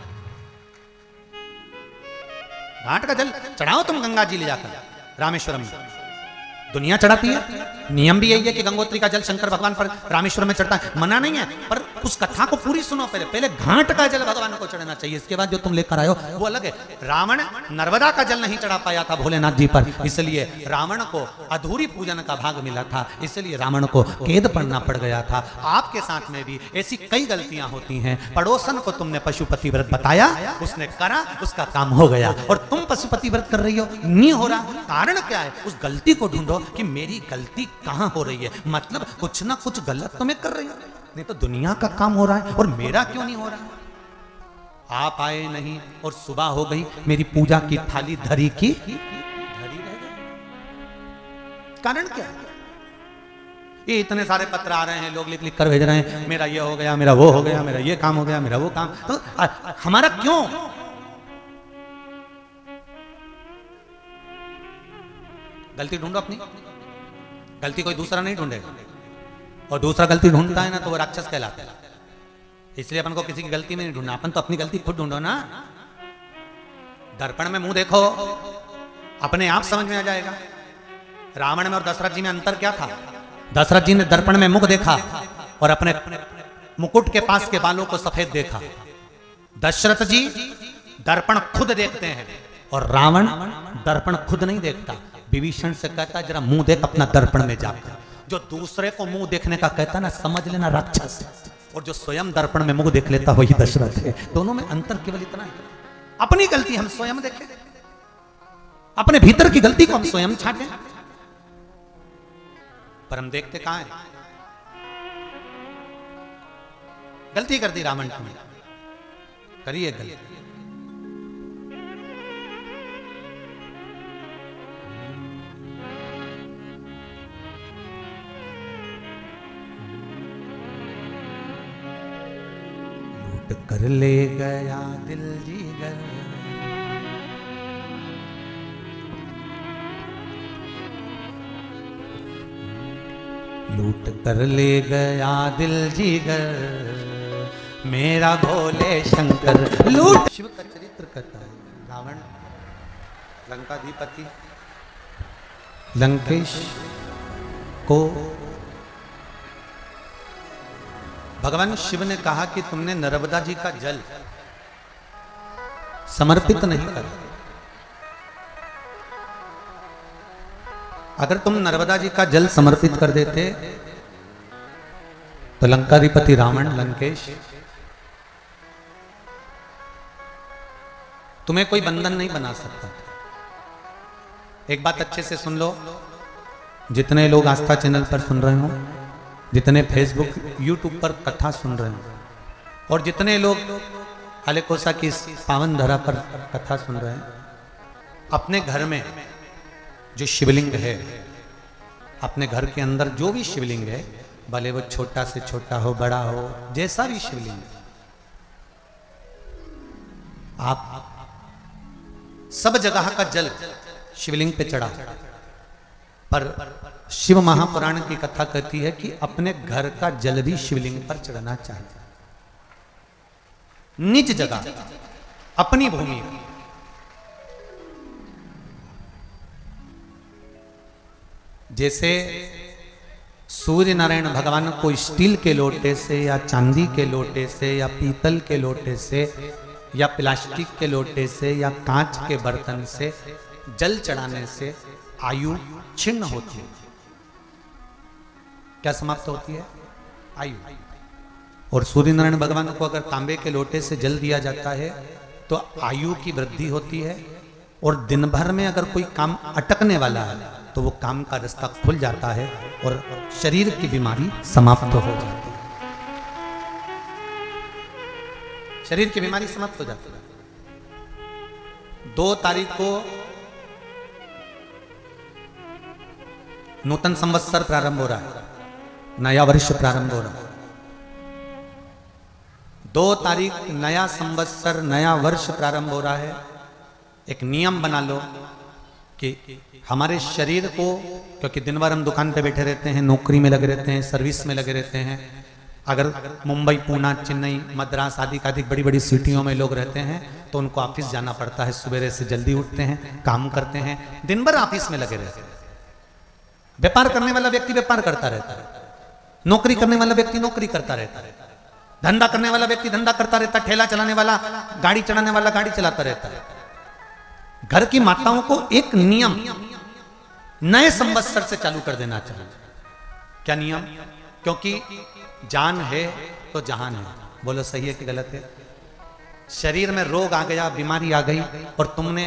घाट का जल चढ़ाओ तुम गंगा जी ले जाकर। रामेश्वरम में दुनिया चढ़ाती है, नियम भी यही है कि गंगोत्री का जल शंकर भगवान पर रामेश्वर में चढ़ता है, मना नहीं है। पर उस कथा को पूरी सुनो। पहले घाट का जल भगवान को चढ़ना चाहिए, इसके बाद जो तुम लेकर आयो वो अलग है। रावण नर्मदा का जल नहीं चढ़ा पाया था भोलेनाथ जी पर, इसलिए रावण को अधूरी पूजन का भाग मिला था, इसलिए रावण को केद पढ़ना पड़ गया था। आपके साथ में भी ऐसी कई गलतियां होती हैं। पड़ोसन को तुमने पशुपति व्रत बताया, उसने करा, उसका काम हो गया, और तुम पशुपति व्रत कर रही हो, नहीं हो रहा। कारण क्या है? उस गलती को ढूंढो कि मेरी गलती कहां हो रही है। मतलब कुछ ना कुछ गलत तो मैं कर रही हूं, नहीं तो दुनिया का काम हो रहा है और मेरा क्यों नहीं हो रहा है। आप आए नहीं और सुबह हो गई, मेरी पूजा की थाली धरी की धरी रह गई। कारण क्या है? ये इतने सारे पत्र आ रहे हैं, लोग लिख लिख कर भेज रहे हैं, मेरा ये हो गया, मेरा वो हो गया, मेरा ये काम हो गया, मेरा वो काम। तो हमारा क्यों? गलती ढूंढो अपनी। गलती कोई दूसरा नहीं ढूंढेगा, और दूसरा गलती ढूंढता है ना तो वो राक्षस कहलाता है। इसलिए अपन को किसी की गलती में नहीं ढूंढना, अपन तो अपनी गलती खुद ढूंढो ना। दर्पण में मुंह देखो, अपने आप समझ में आ जाएगा। रावण में और दशरथ जी में अंतर क्या था? दशरथ जी ने दर्पण में मुख देखा और अपने मुकुट के पास के बालों को सफेद देखा। दशरथ जी दर्पण खुद देखते हैं और रावण दर्पण खुद नहीं देखता। विभीषण से कहता जरा मुंह देख अपना दर्पण में जाकर। जो दूसरे को मुंह देखने का कहता ना, समझ लेना राक्षस है, और जो स्वयं दर्पण में मुंह देख लेता वही दशरथ है। दोनों में अंतर केवल इतना है, अपनी गलती हम स्वयं देखें, अपने भीतर की गलती को हम स्वयं छांटें। पर हम देखते कहां है? गलती कर दी रावण ने, करिए गलती। कर ले गया दिल जीगर, लूट कर ले गया दिल जीगर, मेरा भोले शंकर लूट। शिव का चरित्र कहता है, रावण लंकाधिपति लंकेश को भगवान शिव ने कहा कि तुमने नर्मदा जी का जल समर्पित नहीं करा। अगर तुम नर्मदा जी का जल समर्पित कर देते तो लंकाधिपति रावण लंकेश तुम्हें कोई बंधन नहीं बना सकता। एक बात अच्छे से सुन लो, जितने लोग आस्था चैनल पर सुन रहे हो, जितने फेसबुक यूट्यूब पर कथा सुन रहे हैं, और जितने लोग अलेकोसा की पावन धरा पर कथा सुन रहे हैं, अपने घर में जो शिवलिंग है, अपने घर के अंदर जो भी शिवलिंग है, भले वो छोटा से छोटा हो, बड़ा हो, जैसा भी शिवलिंग, आप सब जगह का जल शिवलिंग पे चढ़ा, पर शिव महापुराण की कथा कहती है कि अपने घर का जल भी शिवलिंग पर चढ़ना चाहिए। निज जगह, अपनी भूमि। जैसे सूर्य नारायण भगवान को स्टील के लोटे से या चांदी के लोटे से या पीतल के लोटे से या प्लास्टिक के लोटे से या कांच के बर्तन से जल चढ़ाने से आयु छिन्न होती है। क्या समाप्त होती है? आयु। और सूर्य नारायण भगवान को अगर तांबे के लोटे से जल दिया जाता है तो आयु की वृद्धि होती है, और दिन भर में अगर कोई काम अटकने वाला है तो वो काम का रास्ता खुल जाता है और शरीर की बीमारी समाप्त हो जाती है। शरीर की बीमारी समाप्त हो जाती है। 2 तारीख को नूतन संवत्सर प्रारंभ हो रहा है, नया वर्ष प्रारंभ हो रहा है। 2 तारीख नया संवत्सर, नया वर्ष प्रारंभ हो रहा है। एक नियम बना लो कि हमारे शरीर को, क्योंकि दिन भर हम दुकान पे बैठे रहते हैं, नौकरी में लगे रहते हैं, सर्विस में लगे रहते हैं। अगर मुंबई, पूना, चेन्नई, मद्रास आदि आदि बड़ी बड़ी सिटियों में लोग रहते हैं तो उनको ऑफिस जाना पड़ता है। सवेरे से जल्दी उठते हैं, काम करते हैं, दिन भर ऑफिस में लगे रहते हैं। व्यापार करने वाला व्यक्ति व्यापार करता रहता है, नौकरी करने वाला व्यक्ति नौकरी करता रहता है, धंधा करने वाला व्यक्ति धंधा करता रहता है, ठेला चलाने वाला, गाड़ी चलाने वाला गाड़ी चलाता रहता है। घर की माताओं को एक नियम नए संवत्सर से चालू कर देना चाहिए। क्या नियम? क्योंकि जान है तो जहान है। बोलो सही है कि गलत है? शरीर में रोग आ गया, बीमारी आ गई और तुमने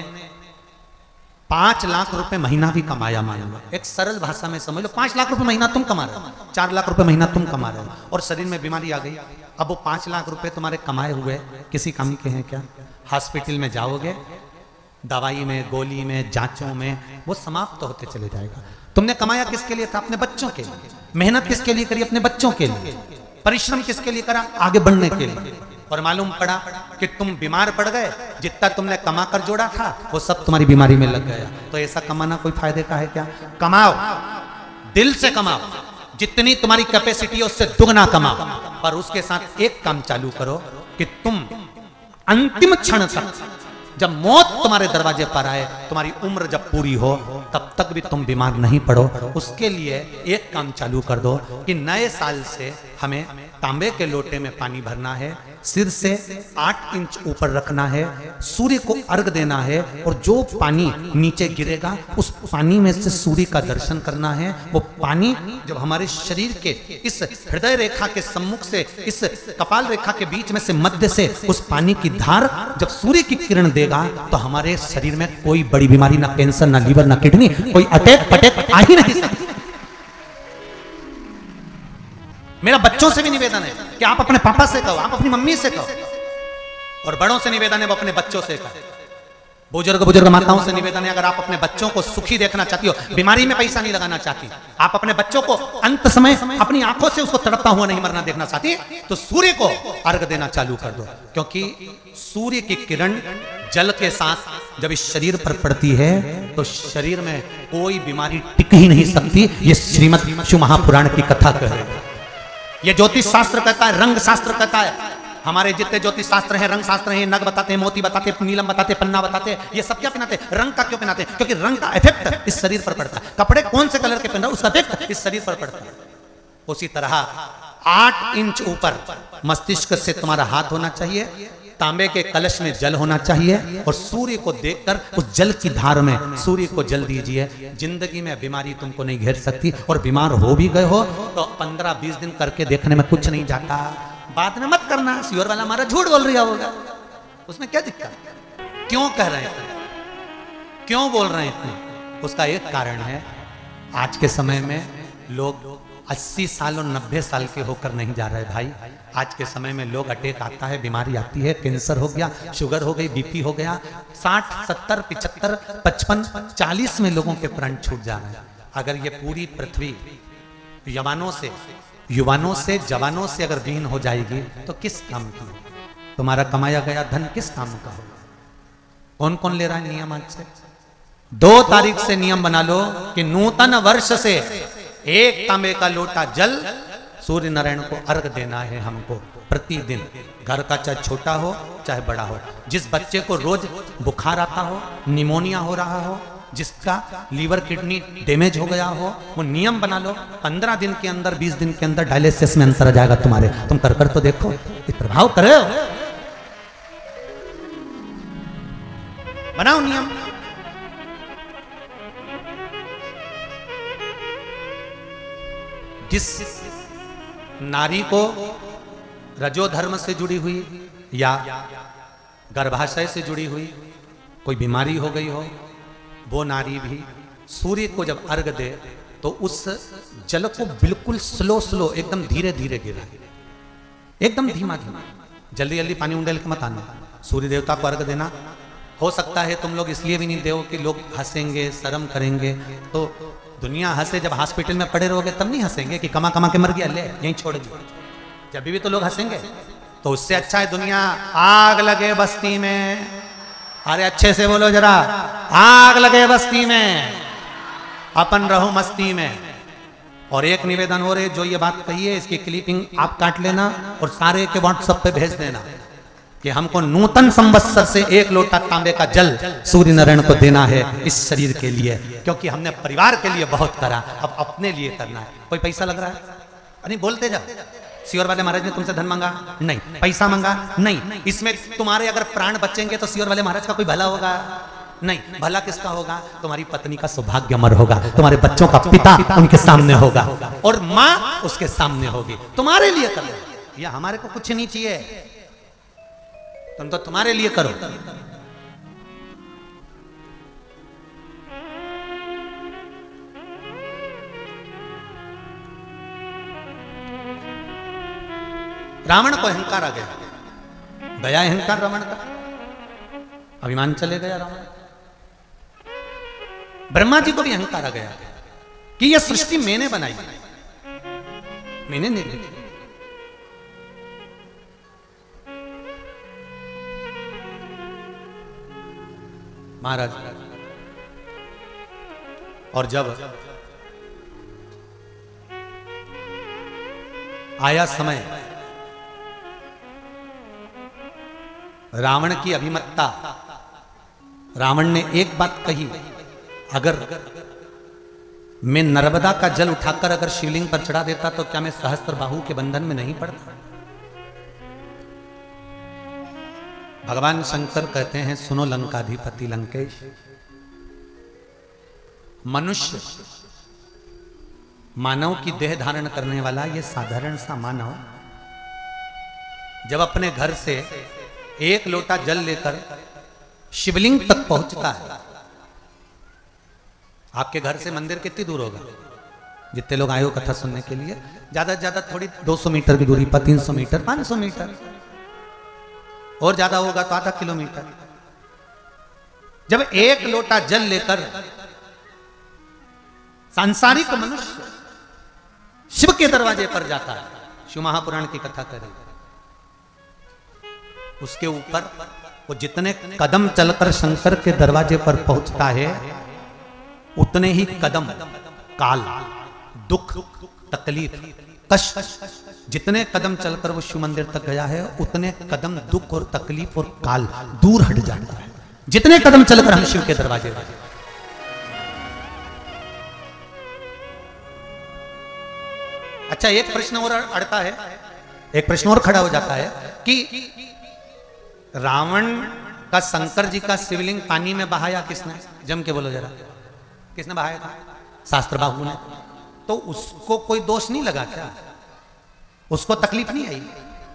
5 लाख रुपए महीना भी कमाया, मान लो, एक सरल भाषा में समझ लो, 5 लाख रुपए महीना तुम कमा रहे हो, 4 लाख रुपए महीना तुम कमा रहे हो, और शरीर में बीमारी आ गई। अब वो 5 लाख रुपए तुम्हारे कमाए हुए किसी काम के हैं क्या? हॉस्पिटल में जाओगे, दवाई में, गोली में, जांचों में वो समाप्त तो होते चले जाएगा। तुमने कमाया किसके लिए था? अपने बच्चों के लिए। मेहनत किसके लिए करी? अपने बच्चों के लिए। परिश्रम किसके लिए करा? आगे बढ़ने के लिए। और मालूम पड़ा कि तुम बीमार पड़ गए, जितना तुमने कमा कर जोड़ा था वो सब तुम्हारी बीमारी में लग गया। तो ऐसा कमाना कोई फायदे का है क्या? कमाओ, दिल से कमाओ, जितनी तुम्हारी कैपेसिटी है उससे दुगना कमाओ, पर उसके साथ एक काम चालू करो कि तुम अंतिम क्षण तक, जब मौत तुम्हारे दरवाजे पर आए, तुम्हारी उम्र जब पूरी हो, तब तक भी तुम बीमार नहीं पड़ो। उसके लिए एक काम चालू कर दो कि नए साल से हमें तांबे के लोटे में पानी भरना है, सिर से 8 इंच ऊपर रखना है, सूर्य को अर्घ देना है, और जो पानी नीचे गिरेगा उस पानी में से सूर्य का दर्शन करना है। वो पानी जब हमारे शरीर के इस हृदय रेखा के सम्मुख से, इस कपाल रेखा के बीच में से, मध्य से उस पानी की धार जब सूर्य की किरण देगा तो हमारे शरीर में कोई बड़ी बीमारी, ना कैंसर, ना लीवर, ना किडनी, कोई अटैक पटैक आ ही नहीं सकती। मेरा बच्चों से भी निवेदन है कि आप अपने पापा से कहो, आप अपनी मम्मी से कहो, और बड़ों से निवेदन है वो अपने बच्चों से कहो। बुजुर्ग माताओं से निवेदन है, अगर आप अपने बच्चों को सुखी देखना चाहती हो, बीमारी में पैसा नहीं लगाना चाहती, आप अपने बच्चों को अंत समय अपनी आंखों से उसको तड़पता हुआ नहीं मरना देखना चाहती, तो सूर्य को अर्घ देना चालू कर दो। क्योंकि सूर्य की किरण जल के साथ जब इस शरीर पर पड़ती है तो शरीर में कोई बीमारी टिक ही नहीं सकती। ये श्रीमद् शिव महापुराण की कथा कह रही है। ये ज्योतिष शास्त्र कहता है, रंग शास्त्र कहता है। हमारे जितने ज्योतिष शास्त्र हैं, रंग शास्त्र हैं, नग बताते हैं, मोती बताते हैं, नीलम बताते हैं, पन्ना बताते हैं, ये सब क्या पहनाते हैं? रंग का क्यों पहनाते हैं? क्योंकि रंग का इफेक्ट इस शरीर पर पड़ता है। कपड़े कौन से कलर के पहन रहे हो, उसका इफेक्ट इस शरीर पर पड़ता है। उसी तरह 8 इंच ऊपर मस्तिष्क से तुम्हारा हाथ होना चाहिए, तांबे के कलश में जल होना चाहिए, और सूर्य को देखकर उस जल की धार में सूर्य को जल दीजिए। जिंदगी में बीमारी तुमको नहीं घेर सकती, और बीमार हो भी गए हो तो 15-20 दिन करके देखने में कुछ नहीं जाता। बाद में मत करना, श्योर वाला हमारा झूठ बोल रहा होगा, उसमें क्या दिक्कत? क्यों कह रहे हैं, क्यों बोल रहे हैं इतने? उसका एक कारण है, आज के समय में लोग 80 साल और 90 साल के होकर नहीं जा रहे भाई। आज के समय में लोग अटैक आता है, बीमारी आती है, कैंसर हो गया, शुगर हो गई, बीपी हो गया, 60, 70, 75, 55, 40 में लोगों के प्राण छूट जा रहे हैं। अगर ये पूरी पृथ्वी युवानों से जवानों से अगर दीन हो जाएगी तो किस काम की? तुम्हारा कमाया गया धन किस काम का होगा? कौन कौन ले रहा है नियम आज से? 2 तारीख से नियम बना लो कि नूतन वर्ष से 1 तांबे का लोटा जल सूर्य नारायण को अर्घ देना है हमको प्रतिदिन। घर का चाहे छोटा हो चाहे बड़ा हो, जिस बच्चे को रोज बुखार आता हो, निमोनिया हो रहा हो, जिसका लीवर किडनी डैमेज हो गया हो, वो नियम बना लो 15 दिन के अंदर 20 दिन के अंदर डायलिसिस में अंतर आ जाएगा तुम्हारे। तुम कर तो देखो, ये प्रभाव करे। बनाओ नियम। जिस नारी को रजोधर्म से जुड़ी हुई या गर्भाशय से जुड़ी हुई कोई बीमारी हो गई हो, वो नारी भी सूर्य को जब अर्घ दे तो उस जल को बिल्कुल स्लो एकदम धीरे धीरे गिरा, एकदम धीमा धीमा, जल्दी जल्दी पानी उंडेल के मत आना। सूर्य देवता को अर्घ देना। हो सकता है तुम लोग इसलिए भी नहीं दो कि लोग हंसेंगे, शर्म करेंगे। तो दुनिया हंसे, जब हॉस्पिटल में पड़े रहोगे तब नहीं हंसेंगे कि कमा कमा के मर गया, ले यहीं छोड़ दिया। जब भी तो लोग हंसेंगे। तो उससे अच्छा है दुनिया आग लगे बस्ती में। अरे अच्छे से बोलो जरा, आग लगे बस्ती में, अपन रहो मस्ती में। और एक निवेदन हो रहे, जो ये बात कही है इसकी क्लिपिंग आप काट लेना और सारे के व्हाट्सएप पे भेज देना कि हमको नूतन संवत्सर से 1 लोटा तांबे का जल सूर्य नारायण को देना है इस शरीर के लिए, क्योंकि हमने परिवार के लिए बहुत करा, अब अपने लिए करना है। कोई पैसा लग रहा है? अरे बोलते जाओ। सियोर वाले महाराज ने तुमसे धन मांगा? नहीं। पैसा मांगा? नहीं। इसमें तुम्हारे अगर प्राण बचेंगे तो सियोर वाले महाराज का कोई भला होगा? नहीं। भला किसका होगा? तुम्हारी पत्नी का सौभाग्य अमर होगा, तुम्हारे बच्चों का पिता उनके सामने होगा और माँ उसके सामने होगी। तुम्हारे लिए करो, या हमारे को कुछ नहीं चाहिए, तुम तो तुम्हारे लिए करो। रावण को अहंकार आ गया अहंकार रावण का, अभिमान चले गया रावण। ब्रह्मा जी को भी अहंकार आ गया कि यह सृष्टि मैंने बनाई, मैंने निर्मित की। महाराज और जब आया समय रावण की अभिमत्ता, रावण ने एक बात कही, अगर मैं नर्मदा का जल उठाकर अगर शिवलिंग पर चढ़ा देता तो क्या मैं सहस्त्र बाहु के बंधन में नहीं पड़ता? भगवान शंकर कहते हैं, सुनो लंकाधिपति लंकेश, मनुष्य मानव की देह धारण करने वाला ये साधारण सा मानव जब अपने घर से 1 लोटा जल लेकर शिवलिंग तक पहुंचता है, आपके घर से मंदिर कितनी दूर होगा? जितने लोग आए हो कथा सुनने के लिए, ज्यादा से ज्यादा थोड़ी 200 मीटर की दूरी पर, 300 मीटर, 500 मीटर, और ज्यादा होगा तो आधा किलोमीटर। जब 1 लोटा जल लेकर सांसारिक मनुष्य शिव के दरवाजे पर जाता है, शिव महापुराण की कथा करें, उसके ऊपर वो जितने कदम चलकर शंकर के दरवाजे पर पहुंचता है, उतने ही कदम काल, दुख, तकलीफ, कष्ट, जितने कदम चलकर वो शिव मंदिर तक गया है, उतने कदम दुख और तकलीफ और काल दूर हट जाता है, जितने कदम चलकर हम शिव के दरवाजे पर। अच्छा, एक प्रश्न और अड़ता है, एक प्रश्न और खड़ा हो जाता है कि रावण का शंकर जी का शिवलिंग पानी में बहाया किसने? जम के बोलो जरा, किसने बहाया था? शास्त्र बाबू ने। तो उसको कोई दोष नहीं लगा क्या? उसको तकलीफ नहीं आई?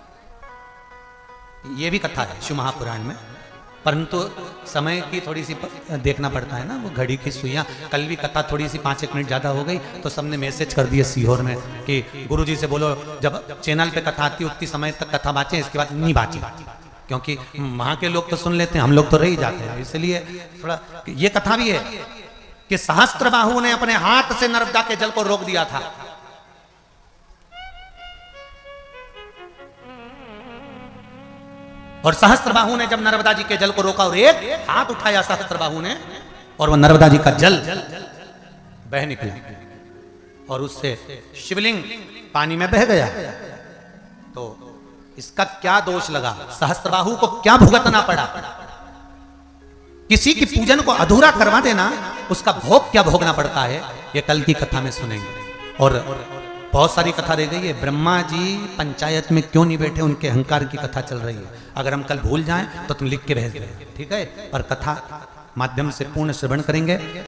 ये भी कथा है शिव महापुराण में, परंतु समय की थोड़ी सी देखना पड़ता है ना, वो घड़ी की सुइयां। कल भी कथा थोड़ी सी 5-1 मिनट ज्यादा हो गई तो सबने मैसेज कर दिए सीहोर में कि गुरुजी से बोलो जब चैनल पे कथा आती उतनी समय तक कथा बाँचे, इसके बाद नहीं बाँची, क्योंकि वहां के लोग तो सुन लेते हैं, हम लोग तो रह ही जाते हैं। इसलिए थोड़ा ये कथा भी है कि सहस्त्रबाहु ने अपने हाथ से नर्मदा के जल को रोक दिया था, और सहस्त्रबाहु ने जब नर्मदा जी के जल को रोका और एक हाथ उठाया सहस्त्रबाहु ने, और वह नर्मदा जी का जल बह निकला और उससे शिवलिंग पानी में बह गया। तो इसका क्या दोष लगा? सहस्त्रबाहु को क्या भुगतना पड़ा? किसी की पूजन को अधूरा करवा देना, उसका भोग क्या भोगना पड़ता है, ये कल की कथा में सुनेंगे। और बहुत सारी कथा रह गई है। ब्रह्मा जी पंचायत में क्यों नहीं बैठे, उनके अहंकार की कथा चल रही है। अगर हम कल भूल जाएं तो तुम लिख के भेज दें, ठीक है? पर कथा माध्यम से पूर्ण श्रवण करेंगे।